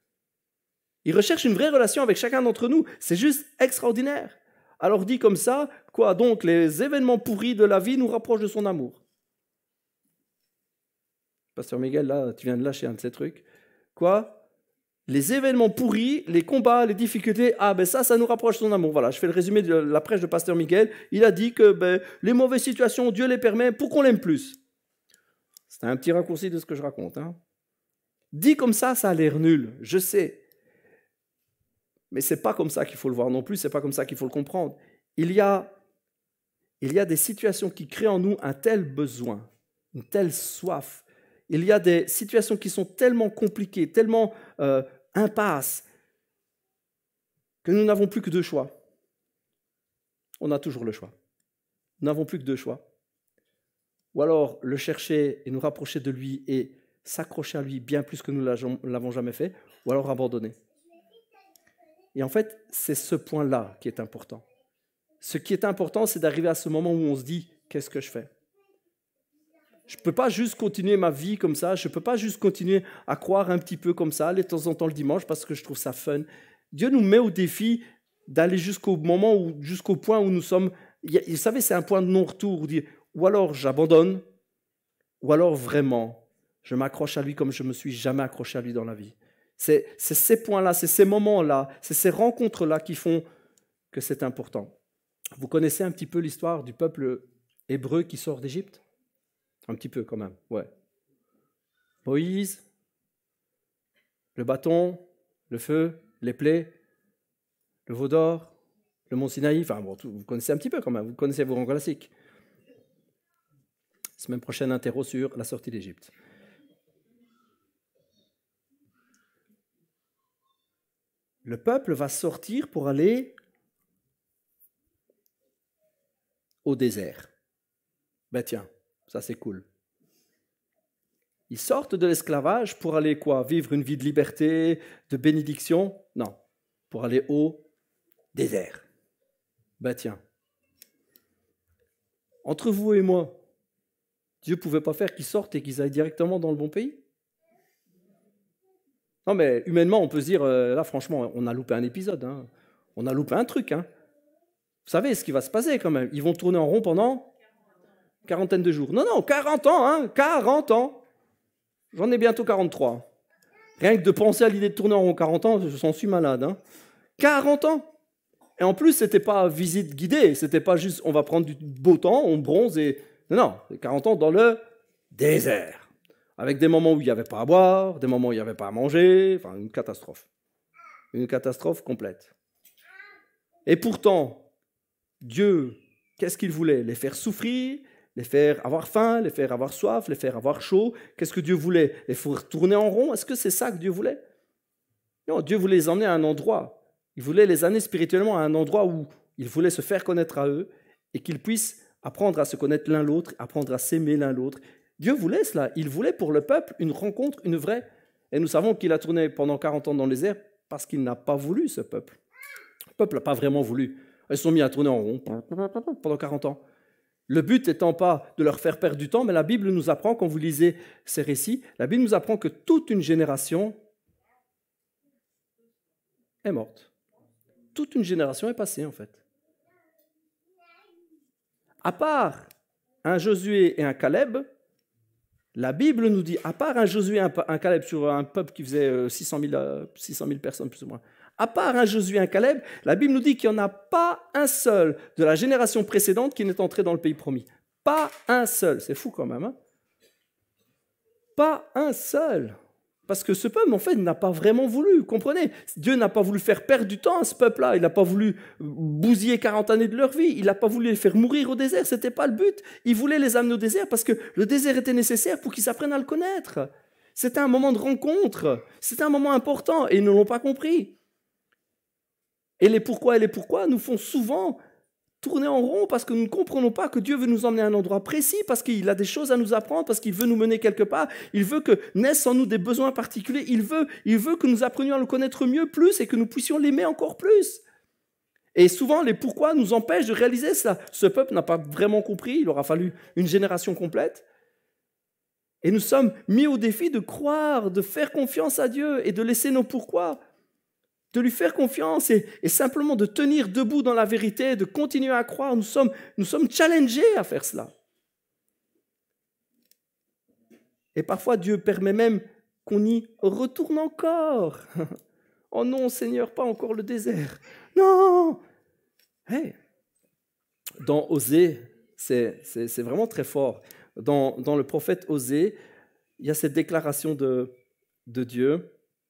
Il recherche une vraie relation avec chacun d'entre nous. C'est juste extraordinaire. Alors dit comme ça, quoi donc, les événements pourris de la vie nous rapprochent de son amour. Pasteur Miguel, là, tu viens de lâcher un de ces trucs. Quoi? Les événements pourris, les combats, les difficultés, ah ben ça, ça nous rapproche de son amour. Voilà, je fais le résumé de la prêche de Pasteur Miguel. Il a dit que ben, les mauvaises situations, Dieu les permet pour qu'on l'aime plus. C'est un petit raccourci de ce que je raconte. Hein. Dit comme ça, ça a l'air nul, je sais. Mais ce n'est pas comme ça qu'il faut le voir non plus, ce n'est pas comme ça qu'il faut le comprendre. Il y a, il y a des situations qui créent en nous un tel besoin, une telle soif. Il y a des situations qui sont tellement compliquées, tellement euh, impasses, que nous n'avons plus que deux choix. On a toujours le choix. Nous n'avons plus que deux choix. Ou alors le chercher et nous rapprocher de lui et s'accrocher à lui bien plus que nous ne l'avons jamais fait, ou alors abandonner. Et en fait, c'est ce point-là qui est important. Ce qui est important, c'est d'arriver à ce moment où on se dit « qu'est-ce que je fais ?» Je ne peux pas juste continuer ma vie comme ça, je ne peux pas juste continuer à croire un petit peu comme ça, aller de temps en temps le dimanche parce que je trouve ça fun. Dieu nous met au défi d'aller jusqu'au moment, où, jusqu'au point où nous sommes. Vous savez, c'est un point de non-retour. Ou alors j'abandonne, ou alors vraiment, je m'accroche à lui comme je ne me suis jamais accroché à lui dans la vie. C'est, c'est ces points-là, c'est ces moments-là, c'est ces rencontres-là qui font que c'est important. Vous connaissez un petit peu l'histoire du peuple hébreu qui sort d'Égypte ? Un petit peu quand même, ouais. Moïse, le bâton, le feu, les plaies, le veau d'or, le mont Sinaï, enfin bon, tout, vous connaissez un petit peu quand même, vous connaissez vos grands classiques. Semaine prochaine, interro sur la sortie d'Égypte. Le peuple va sortir pour aller au désert. Ben tiens. Ça, c'est cool. Ils sortent de l'esclavage pour aller quoi? Vivre une vie de liberté, de bénédiction? Non, pour aller au désert. Ben tiens. Entre vous et moi, Dieu ne pouvait pas faire qu'ils sortent et qu'ils aillent directement dans le bon pays? Non, mais humainement, on peut se dire, euh, là, franchement, on a loupé un épisode. Hein. On a loupé un truc. Hein. Vous savez ce qui va se passer quand même. Ils vont tourner en rond pendant quarantaine de jours. Non, non, quarante ans, hein, quarante ans. J'en ai bientôt quarante-trois. Rien que de penser à l'idée de tourner en rond quarante ans, je s'en suis malade. Hein. quarante ans. Et en plus, ce n'était pas visite guidée, ce n'était pas juste on va prendre du beau temps, on bronze et... Non, non, quarante ans dans le désert. Avec des moments où il n'y avait pas à boire, des moments où il n'y avait pas à manger, enfin une catastrophe. Une catastrophe complète. Et pourtant, Dieu, qu'est-ce qu'il voulait? Les faire souffrir, les faire avoir faim, les faire avoir soif, les faire avoir chaud. Qu'est-ce que Dieu voulait? Les faire tourner en rond? Est-ce que c'est ça que Dieu voulait? Non, Dieu voulait les emmener à un endroit. Il voulait les amener spirituellement à un endroit où il voulait se faire connaître à eux et qu'ils puissent apprendre à se connaître l'un l'autre, apprendre à s'aimer l'un l'autre. Dieu voulait cela. Il voulait pour le peuple une rencontre, une vraie. Et nous savons qu'il a tourné pendant quarante ans dans les airs parce qu'il n'a pas voulu, ce peuple. Le peuple n'a pas vraiment voulu. Ils se sont mis à tourner en rond pendant quarante ans. Le but n'étant pas de leur faire perdre du temps, mais la Bible nous apprend, quand vous lisez ces récits, la Bible nous apprend que toute une génération est morte. Toute une génération est passée, en fait. À part un Josué et un Caleb, la Bible nous dit, à part un Josué et un Caleb sur un peuple qui faisait six cent mille personnes, plus ou moins, à part un Josué et un Caleb, la Bible nous dit qu'il n'y en a pas un seul de la génération précédente qui n'est entré dans le pays promis. Pas un seul. C'est fou quand même. Hein? Pas un seul. Parce que ce peuple, en fait, n'a pas vraiment voulu. Vous comprenez? Dieu n'a pas voulu faire perdre du temps à ce peuple-là. Il n'a pas voulu bousiller quarante années de leur vie. Il n'a pas voulu les faire mourir au désert. Ce n'était pas le but. Il voulait les amener au désert parce que le désert était nécessaire pour qu'ils apprennent à le connaître. C'était un moment de rencontre. C'était un moment important et ils ne l'ont pas compris. Et les pourquoi et les pourquoi nous font souvent tourner en rond parce que nous ne comprenons pas que Dieu veut nous emmener à un endroit précis, parce qu'il a des choses à nous apprendre, parce qu'il veut nous mener quelque part. Il veut que naissent en nous des besoins particuliers. Il veut, il veut que nous apprenions à le connaître mieux, plus, et que nous puissions l'aimer encore plus. Et souvent, les pourquoi nous empêchent de réaliser cela. Ce peuple n'a pas vraiment compris. Il aura fallu une génération complète. Et nous sommes mis au défi de croire, de faire confiance à Dieu et de laisser nos pourquoi, de lui faire confiance et, et simplement de tenir debout dans la vérité, de continuer à croire. Nous sommes, nous sommes challengés à faire cela. Et parfois, Dieu permet même qu'on y retourne encore. Oh non, Seigneur, pas encore le désert. Non. Hey. Dans Osée, c'est, c'est, c'est vraiment très fort. Dans, dans le prophète Osée, il y a cette déclaration de, de Dieu.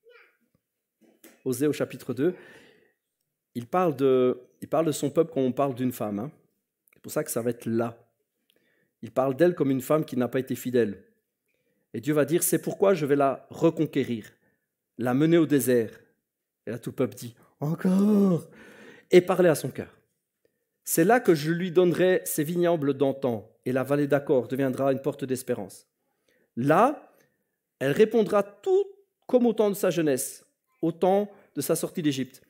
Osée au chapitre deux, il parle de, il parle de son peuple comme on parle d'une femme. Hein. C'est pour ça que ça va être là. Il parle d'elle comme une femme qui n'a pas été fidèle. Et Dieu va dire, c'est pourquoi je vais la reconquérir, la mener au désert. Et là, tout le peuple dit, encore, et parler à son cœur. C'est là que je lui donnerai ses vignobles d'antan, et la vallée d'Accord deviendra une porte d'espérance. Là, elle répondra tout comme au temps de sa jeunesse, au temps de sa sortie d'Égypte.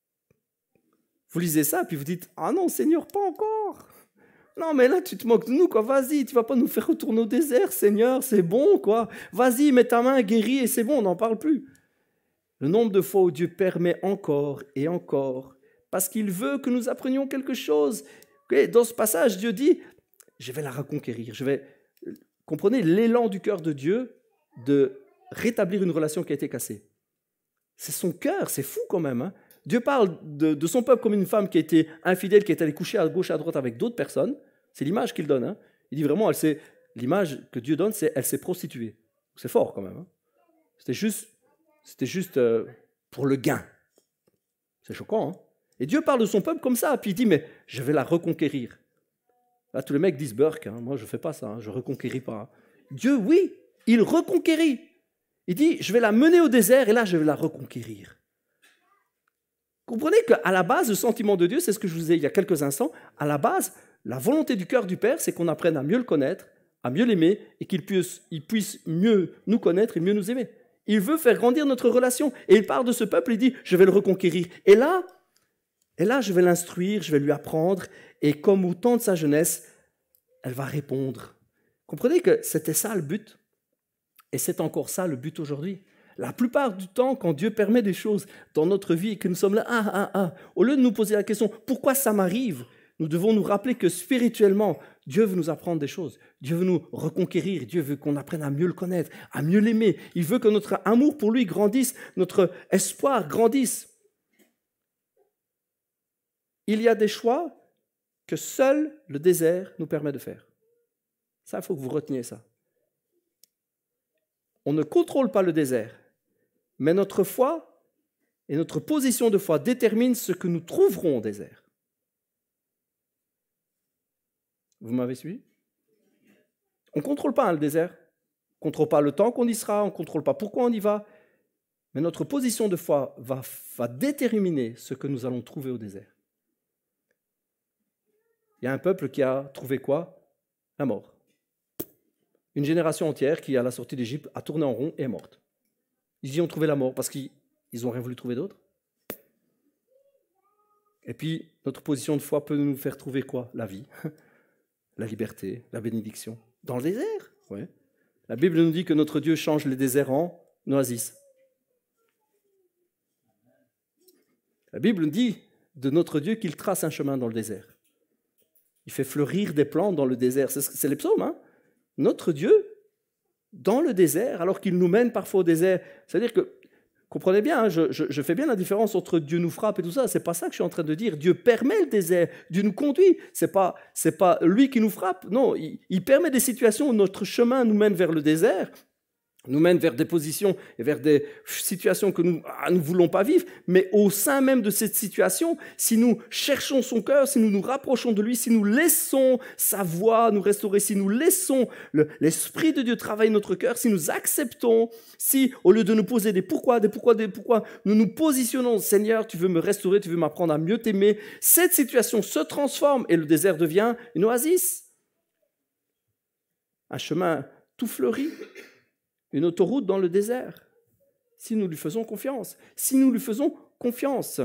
Vous lisez ça, puis vous dites, ah non, Seigneur, pas encore. Non, mais là, tu te moques de nous, quoi. Vas-y, tu vas pas nous faire retourner au désert, Seigneur, c'est bon, quoi. Vas-y, mets ta main, guéris, et c'est bon, on n'en parle plus. Le nombre de fois où Dieu permet encore et encore, parce qu'il veut que nous apprenions quelque chose. Dans ce passage, Dieu dit, je vais la reconquérir. Je vais... Comprenez l'élan du cœur de Dieu de rétablir une relation qui a été cassée. C'est son cœur, c'est fou quand même. Hein. Dieu parle de, de son peuple comme une femme qui a été infidèle, qui est allée coucher à gauche, à droite avec d'autres personnes. C'est l'image qu'il donne. Hein. Il dit vraiment, elle s'est, l'image que Dieu donne, c'est elle s'est prostituée. C'est fort quand même. Hein. C'était juste, c'était juste euh, pour le gain. C'est choquant. Hein. Et Dieu parle de son peuple comme ça, puis il dit, mais je vais la reconquérir. Là, tous les mecs disent Burke, hein, moi je ne fais pas ça, hein, je ne reconquéris pas. Hein. Dieu, oui, il reconquérit. Il dit, je vais la mener au désert et là, je vais la reconquérir. Comprenez qu'à la base, le sentiment de Dieu, c'est ce que je vous disais il y a quelques instants, à la base, la volonté du cœur du Père, c'est qu'on apprenne à mieux le connaître, à mieux l'aimer et qu'il puisse, il puisse mieux nous connaître et mieux nous aimer. Il veut faire grandir notre relation et il parle de ce peuple, il dit, je vais le reconquérir. Et là, et là, je vais l'instruire, je vais lui apprendre et comme au temps de sa jeunesse, elle va répondre. Comprenez que c'était ça le but. Et c'est encore ça le but aujourd'hui. La plupart du temps, quand Dieu permet des choses dans notre vie et que nous sommes là, ah, ah, ah, au lieu de nous poser la question, pourquoi ça m'arrive ? Nous devons nous rappeler que spirituellement, Dieu veut nous apprendre des choses. Dieu veut nous reconquérir. Dieu veut qu'on apprenne à mieux le connaître, à mieux l'aimer. Il veut que notre amour pour lui grandisse, notre espoir grandisse. Il y a des choix que seul le désert nous permet de faire. Ça, il faut que vous reteniez ça. On ne contrôle pas le désert, mais notre foi et notre position de foi déterminent ce que nous trouverons au désert. Vous m'avez suivi ? On ne contrôle pas hein, le désert. On ne contrôle pas le temps qu'on y sera, on ne contrôle pas pourquoi on y va, mais notre position de foi va, va déterminer ce que nous allons trouver au désert. Il y a un peuple qui a trouvé quoi ? La mort. Une génération entière qui, à la sortie d'Égypte, a tourné en rond et est morte. Ils y ont trouvé la mort parce qu'ils n'ont rien voulu trouver d'autre. Et puis, notre position de foi peut nous faire trouver quoi ? La vie, la liberté, la bénédiction. Dans le désert, ouais. La Bible nous dit que notre Dieu change les déserts en oasis. La Bible nous dit de notre Dieu qu'il trace un chemin dans le désert. Il fait fleurir des plantes dans le désert. C'est, c'est les psaumes, hein ? Notre Dieu, dans le désert, alors qu'il nous mène parfois au désert. C'est-à-dire que, comprenez bien, hein, je, je, je fais bien la différence entre Dieu nous frappe et tout ça. C'est pas ça que je suis en train de dire. Dieu permet le désert, Dieu nous conduit. C'est pas, c'est pas lui qui nous frappe. Non, il, il permet des situations où notre chemin nous mène vers le désert, nous mène vers des positions et vers des situations que nous ah, ne voulons pas vivre. Mais au sein même de cette situation, si nous cherchons son cœur, si nous nous rapprochons de lui, si nous laissons sa voix nous restaurer, si nous laissons le, l'Esprit de Dieu travailler notre cœur, si nous acceptons, si au lieu de nous poser des pourquoi, des pourquoi, des pourquoi, nous nous positionnons, Seigneur, tu veux me restaurer, tu veux m'apprendre à mieux t'aimer, cette situation se transforme et le désert devient une oasis. Un chemin tout fleuri. Une autoroute dans le désert, si nous lui faisons confiance. Si nous lui faisons confiance,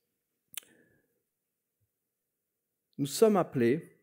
nous sommes appelés,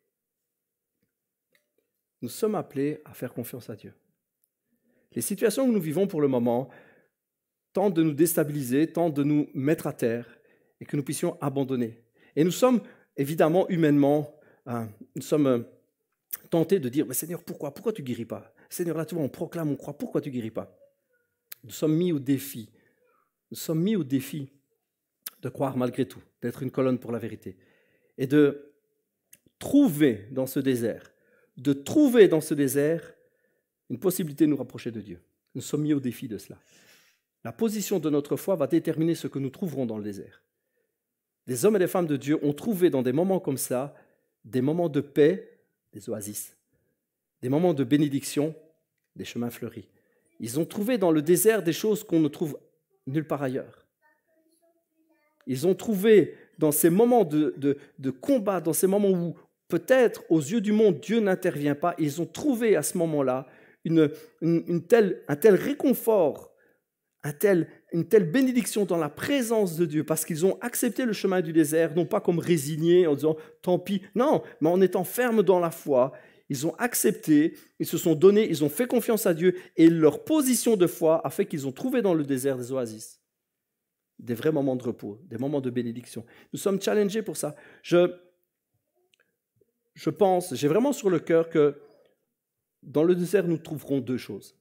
nous sommes appelés à faire confiance à Dieu. Les situations que nous vivons pour le moment tentent de nous déstabiliser, tentent de nous mettre à terre et que nous puissions abandonner. Et nous sommes évidemment humainement, euh, nous sommes euh, tentés de dire, mais Seigneur, pourquoi Pourquoi tu ne guéris pas ? Seigneur, là, tu vois, on proclame, on croit, pourquoi tu ne guéris pas ? nous sommes mis au défi. Nous sommes mis au défi de croire malgré tout, d'être une colonne pour la vérité. Et de trouver dans ce désert, de trouver dans ce désert une possibilité de nous rapprocher de Dieu. Nous sommes mis au défi de cela. La position de notre foi va déterminer ce que nous trouverons dans le désert. Des hommes et des femmes de Dieu ont trouvé dans des moments comme ça, des moments de paix, des oasis, des moments de bénédiction, des chemins fleuris. Ils ont trouvé dans le désert des choses qu'on ne trouve nulle part ailleurs. Ils ont trouvé dans ces moments de, de, de combat, dans ces moments où peut-être aux yeux du monde Dieu n'intervient pas, ils ont trouvé à ce moment-là une, une, une telle, un tel réconfort, un tel, une telle bénédiction dans la présence de Dieu, parce qu'ils ont accepté le chemin du désert, non pas comme résignés en disant « tant pis », non, mais en étant fermes dans la foi. Ils ont accepté, ils se sont donnés, ils ont fait confiance à Dieu, et leur position de foi a fait qu'ils ont trouvé dans le désert des oasis, des vrais moments de repos, des moments de bénédiction. Nous sommes challengés pour ça. Je, je pense, j'ai vraiment sur le cœur que dans le désert, nous trouverons deux choses.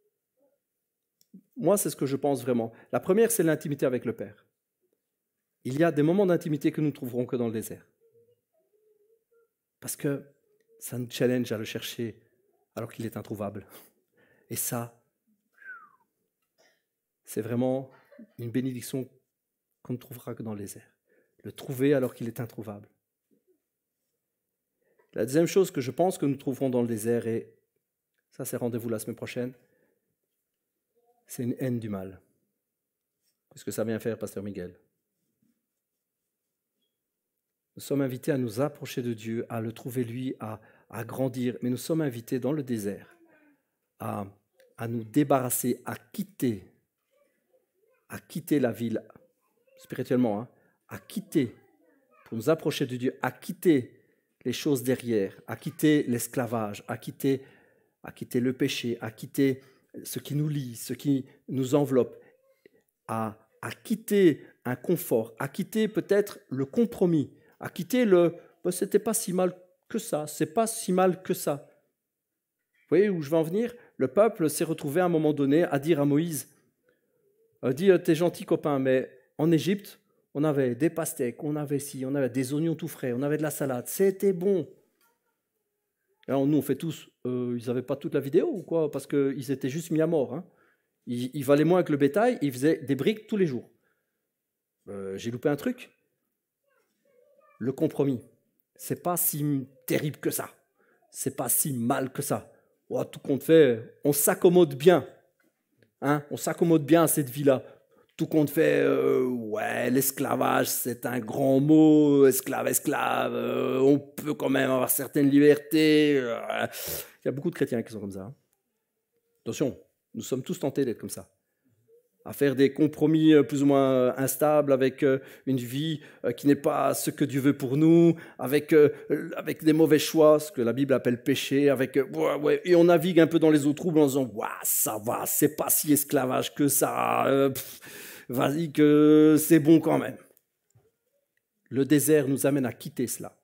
Moi, c'est ce que je pense vraiment. La première, c'est l'intimité avec le Père. Il y a des moments d'intimité que nous ne trouverons que dans le désert. Parce que ça nous challenge à le chercher alors qu'il est introuvable. Et ça, c'est vraiment une bénédiction qu'on ne trouvera que dans le désert. Le trouver alors qu'il est introuvable. La deuxième chose que je pense que nous trouverons dans le désert, et ça c'est rendez-vous la semaine prochaine, c'est une haine du mal. Qu'est-ce que ça vient faire, Pasteur Miguel? Nous sommes invités à nous approcher de Dieu, à le trouver lui, à, à grandir, mais nous sommes invités dans le désert à, à nous débarrasser, à quitter, à quitter la ville, spirituellement, hein, à quitter, pour nous approcher de Dieu, à quitter les choses derrière, à quitter l'esclavage, à quitter, à quitter le péché, à quitter ce qui nous lie, ce qui nous enveloppe, à, à quitter un confort, à quitter peut-être le compromis, à quitter le ben, « c'était pas si mal que ça, c'est pas si mal que ça ». Vous voyez où je veux en venir? Le peuple s'est retrouvé à un moment donné à dire à Moïse, « Dis, t'es gentil copain, mais en Égypte, on avait des pastèques, on avait ci, on avait des oignons tout frais, on avait de la salade, c'était bon ». Alors nous, on fait tous, euh, ils n'avaient pas toute la vidéo ou quoi? Parce qu'ils étaient juste mis à mort. Hein. Ils, ils valaient moins que le bétail, ils faisaient des briques tous les jours. Euh, j'ai loupé un truc. Le compromis, c'est pas si terrible que ça. C'est pas si mal que ça. Oh, tout compte fait, on s'accommode bien. Hein, on s'accommode bien à cette vie-là. Tout compte fait, euh, ouais, l'esclavage, c'est un grand mot, esclave, esclave, euh, on peut quand même avoir certaines libertés. Euh, il y a beaucoup de chrétiens qui sont comme ça. Hein. Attention, nous sommes tous tentés d'être comme ça, à faire des compromis plus ou moins instables avec une vie qui n'est pas ce que Dieu veut pour nous, avec, avec des mauvais choix, ce que la Bible appelle péché, avec, ouais, ouais, et on navigue un peu dans les eaux troubles en disant ouais, ça va, c'est pas si esclavage que ça, euh, pff, vas-y que c'est bon quand même. Le désert nous amène à quitter cela.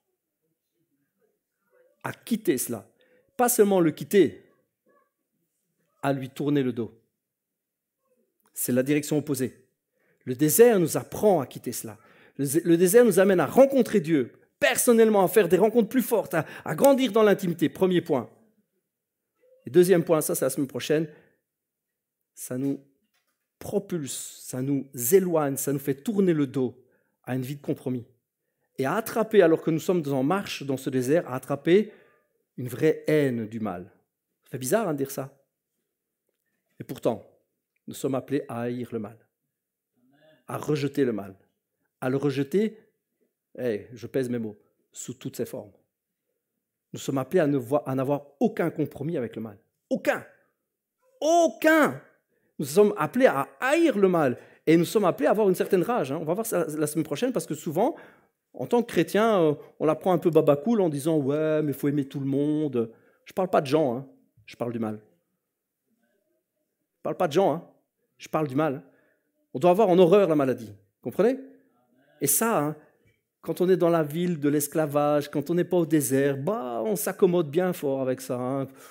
À quitter cela. Pas seulement le quitter, à lui tourner le dos. C'est la direction opposée. Le désert nous apprend à quitter cela. Le, le désert nous amène à rencontrer Dieu, personnellement, à faire des rencontres plus fortes, à, à grandir dans l'intimité. Premier point. Et deuxième point, ça c'est la semaine prochaine, ça nous propulse, ça nous éloigne, ça nous fait tourner le dos à une vie de compromis. Et à attraper, alors que nous sommes en marche dans ce désert, à attraper une vraie haine du mal. Ça fait bizarre hein, de dire ça. Et pourtant, nous sommes appelés à haïr le mal, à rejeter le mal, à le rejeter, hey, je pèse mes mots, sous toutes ses formes. Nous sommes appelés à, ne voir, à n'avoir aucun compromis avec le mal. Aucun. Aucun. Nous sommes appelés à haïr le mal et nous sommes appelés à avoir une certaine rage. Hein. On va voir ça la semaine prochaine parce que souvent, en tant que chrétien, on la prend un peu babacool en disant « ouais, mais il faut aimer tout le monde ». Je ne parle pas de gens, hein. Je parle du mal. Je ne parle pas de gens, hein. Je parle du mal. On doit avoir en horreur la maladie. Comprenez? Et ça, hein, quand on est dans la ville de l'esclavage, quand on n'est pas au désert, bah, on s'accommode bien fort avec ça. Hein.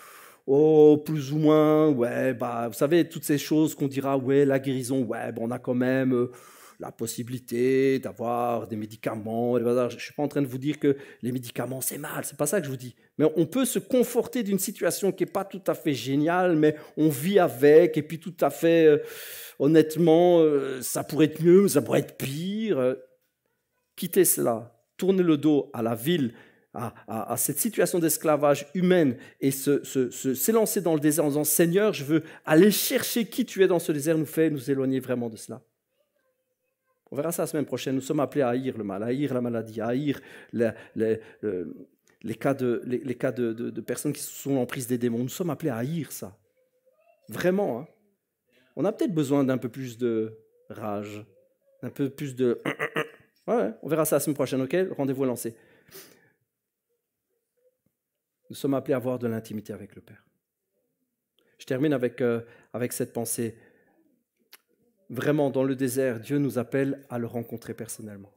oh, plus ou moins, ouais, bah, vous savez, toutes ces choses qu'on dira, ouais, la guérison, ouais, bah, on a quand même euh, la possibilité d'avoir des médicaments. Je ne suis pas en train de vous dire que les médicaments, c'est mal, c'est pas ça que je vous dis. Mais on peut se conforter d'une situation qui n'est pas tout à fait géniale, mais on vit avec, et puis tout à fait, euh, honnêtement, euh, ça pourrait être mieux, ça pourrait être pire. Euh, quittez cela, tournez le dos à la ville, À, à, à cette situation d'esclavage humaine et se, se, se, s'élancer dans le désert en disant « Seigneur, je veux aller chercher qui tu es dans ce désert », nous fait nous éloigner vraiment de cela. On verra ça la semaine prochaine. Nous sommes appelés à haïr le mal, à haïr la maladie, à haïr les, les, les, les cas, de, les, les cas de, de, de personnes qui sont en prise des démons. Nous sommes appelés à haïr ça. Vraiment. Hein. On a peut-être besoin d'un peu plus de rage, d'un peu plus de... Ouais, on verra ça la semaine prochaine, ok ? Rendez-vous est lancé. Nous sommes appelés à avoir de l'intimité avec le Père. Je termine avec, euh, avec cette pensée. Vraiment, dans le désert, Dieu nous appelle à le rencontrer personnellement.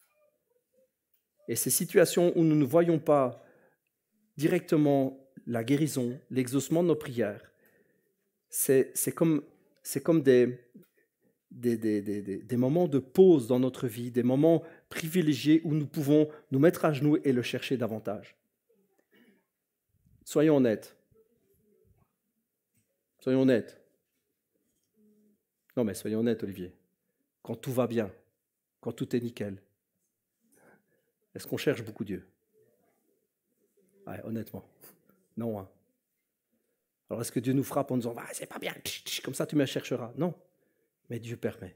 Et ces situations où nous ne voyons pas directement la guérison, l'exaucement de nos prières, c'est, c'est comme, c'est comme des, des, des, des, des moments de pause dans notre vie, des moments privilégiés où nous pouvons nous mettre à genoux et le chercher davantage. Soyons honnêtes. Soyons honnêtes. Non, mais soyons honnêtes, Olivier. Quand tout va bien, quand tout est nickel, est-ce qu'on cherche beaucoup Dieu ? Ouais, honnêtement. Non. Hein. Alors, est-ce que Dieu nous frappe en disant ah, « c'est pas bien, comme ça tu me chercheras » ? Non. Mais Dieu permet.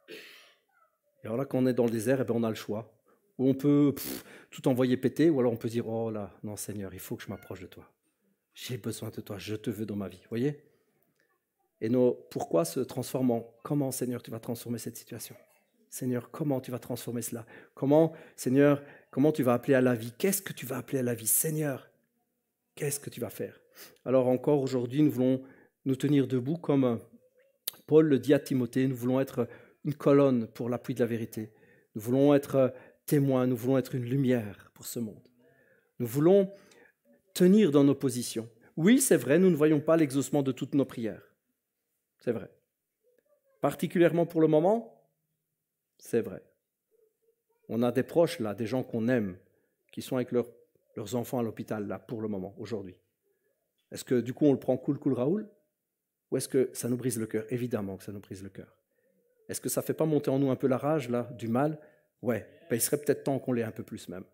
Et alors là, quand on est dans le désert, eh bien, on a le choix. Où on peut pff, tout envoyer péter, ou alors on peut dire « Oh là, non Seigneur, il faut que je m'approche de toi. J'ai besoin de toi, je te veux dans ma vie. » Vous voyez ? Et nos pourquoi se transforment en « Comment, Seigneur, tu vas transformer cette situation ? Seigneur, comment tu vas transformer cela ? Comment, Seigneur, comment tu vas appeler à la vie ? Qu'est-ce que tu vas appeler à la vie ? Seigneur, qu'est-ce que tu vas faire ? » Alors encore aujourd'hui, nous voulons nous tenir debout comme Paul le dit à Timothée, nous voulons être une colonne pour l'appui de la vérité. Nous voulons être témoins, nous voulons être une lumière pour ce monde. Nous voulons tenir dans nos positions. Oui, c'est vrai, nous ne voyons pas l'exaucement de toutes nos prières. C'est vrai. Particulièrement pour le moment, c'est vrai. On a des proches là, des gens qu'on aime, qui sont avec leur, leurs enfants à l'hôpital là pour le moment, aujourd'hui. Est-ce que du coup on le prend cool, cool, Raoul ? Ou est-ce que ça nous brise le cœur ? Évidemment que ça nous brise le cœur. Est-ce que ça ne fait pas monter en nous un peu la rage là, du mal ? Ouais, ben, il serait peut-être temps qu'on l'ait un peu plus même.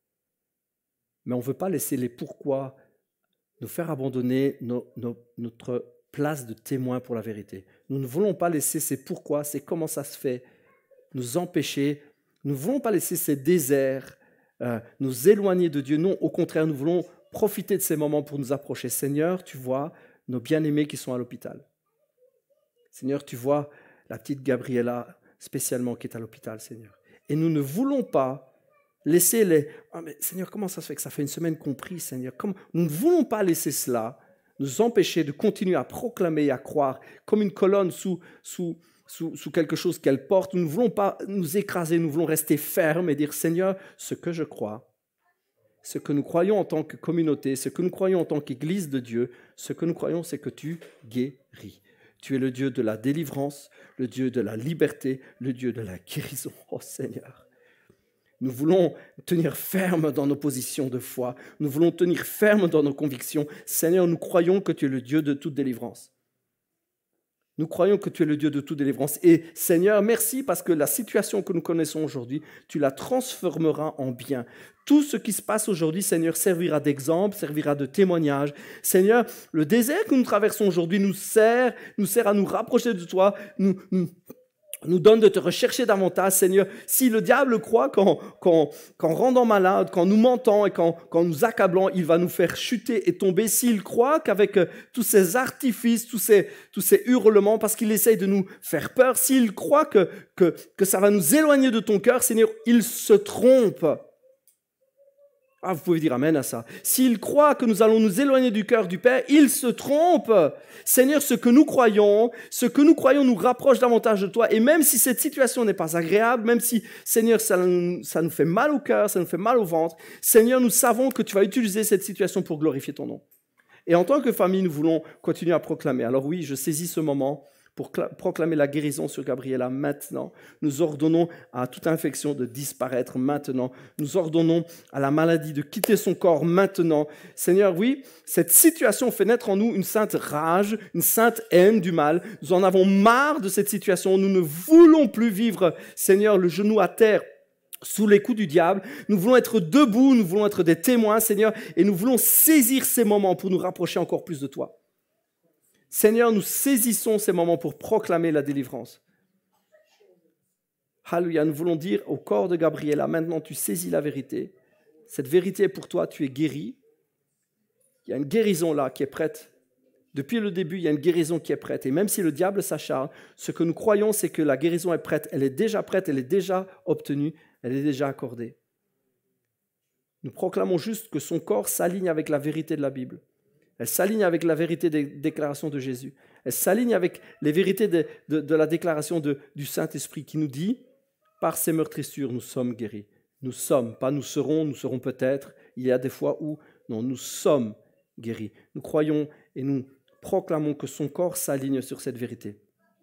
Mais on ne veut pas laisser les pourquoi nous faire abandonner nos, nos, notre place de témoin pour la vérité. Nous ne voulons pas laisser ces pourquoi, ces comment ça se fait, nous empêcher. Nous ne voulons pas laisser ces déserts euh, nous éloigner de Dieu. Non, au contraire, nous voulons profiter de ces moments pour nous approcher. Seigneur, tu vois nos bien-aimés qui sont à l'hôpital. Seigneur, tu vois la petite Gabriella spécialement qui est à l'hôpital, Seigneur. Et nous ne voulons pas laisser les... Oh, mais Seigneur, comment ça se fait que ça fait une semaine qu'on prie, Seigneur ? Comment... Nous ne voulons pas laisser cela nous empêcher de continuer à proclamer et à croire comme une colonne sous, sous, sous, sous quelque chose qu'elle porte. Nous ne voulons pas nous écraser, nous voulons rester fermes et dire, Seigneur, ce que je crois, ce que nous croyons en tant que communauté, ce que nous croyons en tant qu'Église de Dieu, ce que nous croyons, c'est que tu guéris. Tu es le Dieu de la délivrance, le Dieu de la liberté, le Dieu de la guérison. Oh Seigneur, nous voulons tenir ferme dans nos positions de foi. Nous voulons tenir ferme dans nos convictions. Seigneur, nous croyons que tu es le Dieu de toute délivrance. Nous croyons que tu es le Dieu de toute délivrance. Et Seigneur, merci parce que la situation que nous connaissons aujourd'hui, tu la transformeras en bien. Tout ce qui se passe aujourd'hui, Seigneur, servira d'exemple, servira de témoignage. Seigneur, le désert que nous traversons aujourd'hui nous sert, nous sert à nous rapprocher de toi, nous, nous, nous donne de te rechercher davantage, Seigneur. Si le diable croit qu'en, qu'en, qu'en rendant malade, qu'en nous mentant et qu'en, qu'en nous accablant, il va nous faire chuter et tomber, s'il croit qu'avec euh, tous ces artifices, tous ces, tous ces hurlements, parce qu'il essaye de nous faire peur, s'il croit que, que, que ça va nous éloigner de ton cœur, Seigneur, il se trompe. Ah, vous pouvez dire amen à ça. S'il croit que nous allons nous éloigner du cœur du Père, il se trompe. Seigneur, ce que nous croyons, ce que nous croyons nous rapproche davantage de toi. Et même si cette situation n'est pas agréable, même si, Seigneur, ça, ça nous fait mal au cœur, ça nous fait mal au ventre, Seigneur, nous savons que tu vas utiliser cette situation pour glorifier ton nom. Et en tant que famille, nous voulons continuer à proclamer. Alors oui, je saisis ce moment pour proclamer la guérison sur Gabriela maintenant. Nous ordonnons à toute infection de disparaître maintenant. Nous ordonnons à la maladie de quitter son corps maintenant. Seigneur, oui, cette situation fait naître en nous une sainte rage, une sainte haine du mal. Nous en avons marre de cette situation. Nous ne voulons plus vivre, Seigneur, le genou à terre, sous les coups du diable. Nous voulons être debout, nous voulons être des témoins, Seigneur, et nous voulons saisir ces moments pour nous rapprocher encore plus de toi. Seigneur, nous saisissons ces moments pour proclamer la délivrance. Alléluia, nous voulons dire au corps de Gabriela, maintenant tu saisis la vérité. Cette vérité est pour toi, tu es guéri. Il y a une guérison là qui est prête. Depuis le début, il y a une guérison qui est prête. Et même si le diable s'acharne, ce que nous croyons, c'est que la guérison est prête. Elle est déjà prête, elle est déjà obtenue, elle est déjà accordée. Nous proclamons juste que son corps s'aligne avec la vérité de la Bible. Elle s'aligne avec la vérité des déclarations de Jésus. Elle s'aligne avec les vérités de, de, de la déclaration de, du Saint-Esprit qui nous dit, par ses meurtrissures, nous sommes guéris. Nous sommes, pas nous serons, nous serons peut-être. Il y a des fois où, non, nous sommes guéris. Nous croyons et nous proclamons que son corps s'aligne sur cette vérité.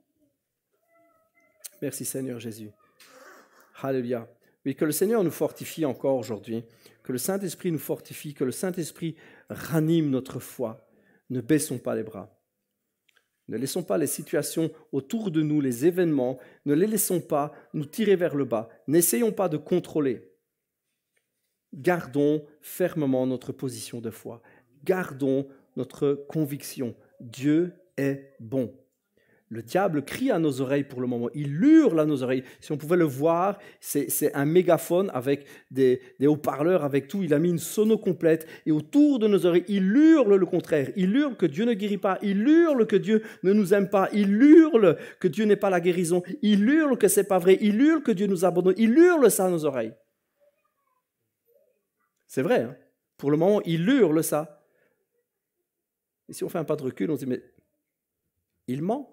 Merci Seigneur Jésus. Alléluia. Oui, que le Seigneur nous fortifie encore aujourd'hui, que le Saint-Esprit nous fortifie, que le Saint-Esprit ranime notre foi. Ne baissons pas les bras. Ne laissons pas les situations autour de nous, les événements, ne les laissons pas nous tirer vers le bas. N'essayons pas de contrôler. Gardons fermement notre position de foi. Gardons notre conviction. Dieu est bon. Le diable crie à nos oreilles pour le moment. Il hurle à nos oreilles. Si on pouvait le voir, c'est, c'est un mégaphone avec des, des haut-parleurs, avec tout. Il a mis une sono complète. Et autour de nos oreilles, il hurle le contraire. Il hurle que Dieu ne guérit pas. Il hurle que Dieu ne nous aime pas. Il hurle que Dieu n'est pas la guérison. Il hurle que ce n'est pas vrai. Il hurle que Dieu nous abandonne. Il hurle ça à nos oreilles. C'est vrai, hein? Pour le moment, il hurle ça. Et si on fait un pas de recul, on se dit, mais il ment.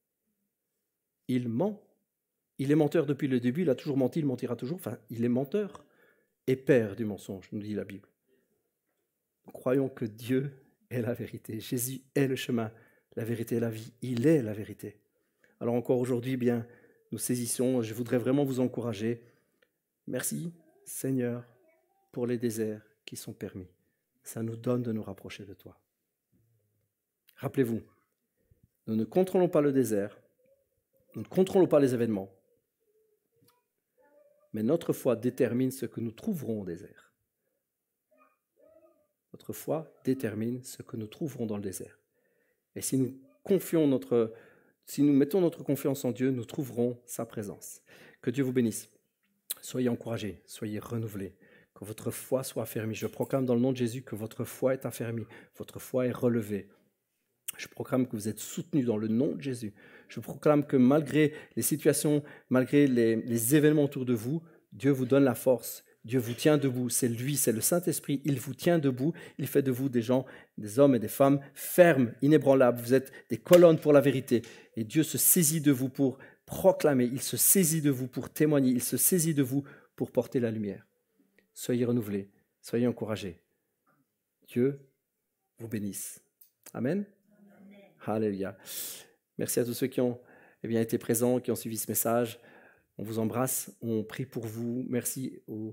Il ment. Il est menteur depuis le début, il a toujours menti, il mentira toujours. Enfin, il est menteur et père du mensonge, nous dit la Bible. Nous croyons que Dieu est la vérité. Jésus est le chemin, la vérité et la vie. Il est la vérité. Alors encore aujourd'hui, eh bien, nous saisissons. Je voudrais vraiment vous encourager. Merci, Seigneur, pour les déserts qui sont permis. Ça nous donne de nous rapprocher de toi. Rappelez-vous, nous ne contrôlons pas le désert. Nous ne contrôlons pas les événements, mais notre foi détermine ce que nous trouverons au désert. Notre foi détermine ce que nous trouverons dans le désert. Et si nous confions notre, si nous mettons notre confiance en Dieu, nous trouverons sa présence. Que Dieu vous bénisse. Soyez encouragés, soyez renouvelés, que votre foi soit affermie. Je proclame dans le nom de Jésus que votre foi est affermie, votre foi est relevée. Je proclame que vous êtes soutenus dans le nom de Jésus. Je proclame que malgré les situations, malgré les, les événements autour de vous, Dieu vous donne la force. Dieu vous tient debout. C'est lui, c'est le Saint-Esprit. Il vous tient debout. Il fait de vous des gens, des hommes et des femmes fermes, inébranlables. Vous êtes des colonnes pour la vérité. Et Dieu se saisit de vous pour proclamer. Il se saisit de vous pour témoigner. Il se saisit de vous pour porter la lumière. Soyez renouvelés. Soyez encouragés. Dieu vous bénisse. Amen. Alléluia. Merci à tous ceux qui ont eh bien, été présents, qui ont suivi ce message. On vous embrasse, on prie pour vous. Merci aux,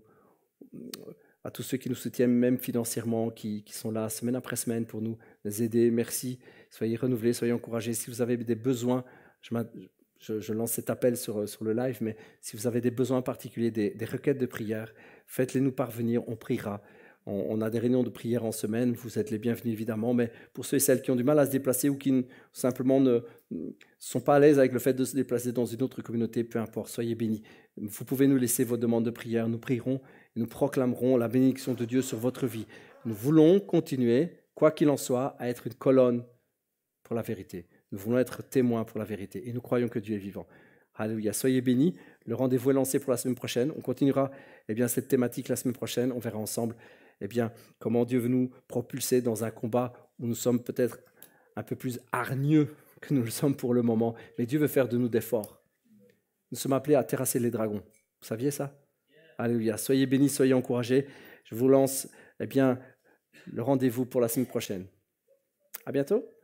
à tous ceux qui nous soutiennent, même financièrement, qui, qui sont là semaine après semaine pour nous aider. Merci. Soyez renouvelés, soyez encouragés. Si vous avez des besoins, je, je, je lance cet appel sur, sur le live, mais si vous avez des besoins particuliers, des, des requêtes de prière, faites-les nous parvenir, on priera. On a des réunions de prière en semaine, vous êtes les bienvenus évidemment, mais pour ceux et celles qui ont du mal à se déplacer ou qui ne, simplement ne sont pas à l'aise avec le fait de se déplacer dans une autre communauté, peu importe, soyez bénis. Vous pouvez nous laisser vos demandes de prière, nous prierons et nous proclamerons la bénédiction de Dieu sur votre vie. Nous voulons continuer, quoi qu'il en soit, à être une colonne pour la vérité. Nous voulons être témoins pour la vérité et nous croyons que Dieu est vivant. Alléluia, soyez bénis. Le rendez-vous est lancé pour la semaine prochaine. On continuera eh bien, cette thématique la semaine prochaine. On verra ensemble eh bien, comment Dieu veut nous propulser dans un combat où nous sommes peut-être un peu plus hargneux que nous le sommes pour le moment. Mais Dieu veut faire de nous des forts. Nous sommes appelés à terrasser les dragons. Vous saviez ça? Alléluia. Soyez bénis, soyez encouragés. Je vous lance eh bien, le rendez-vous pour la semaine prochaine. À bientôt.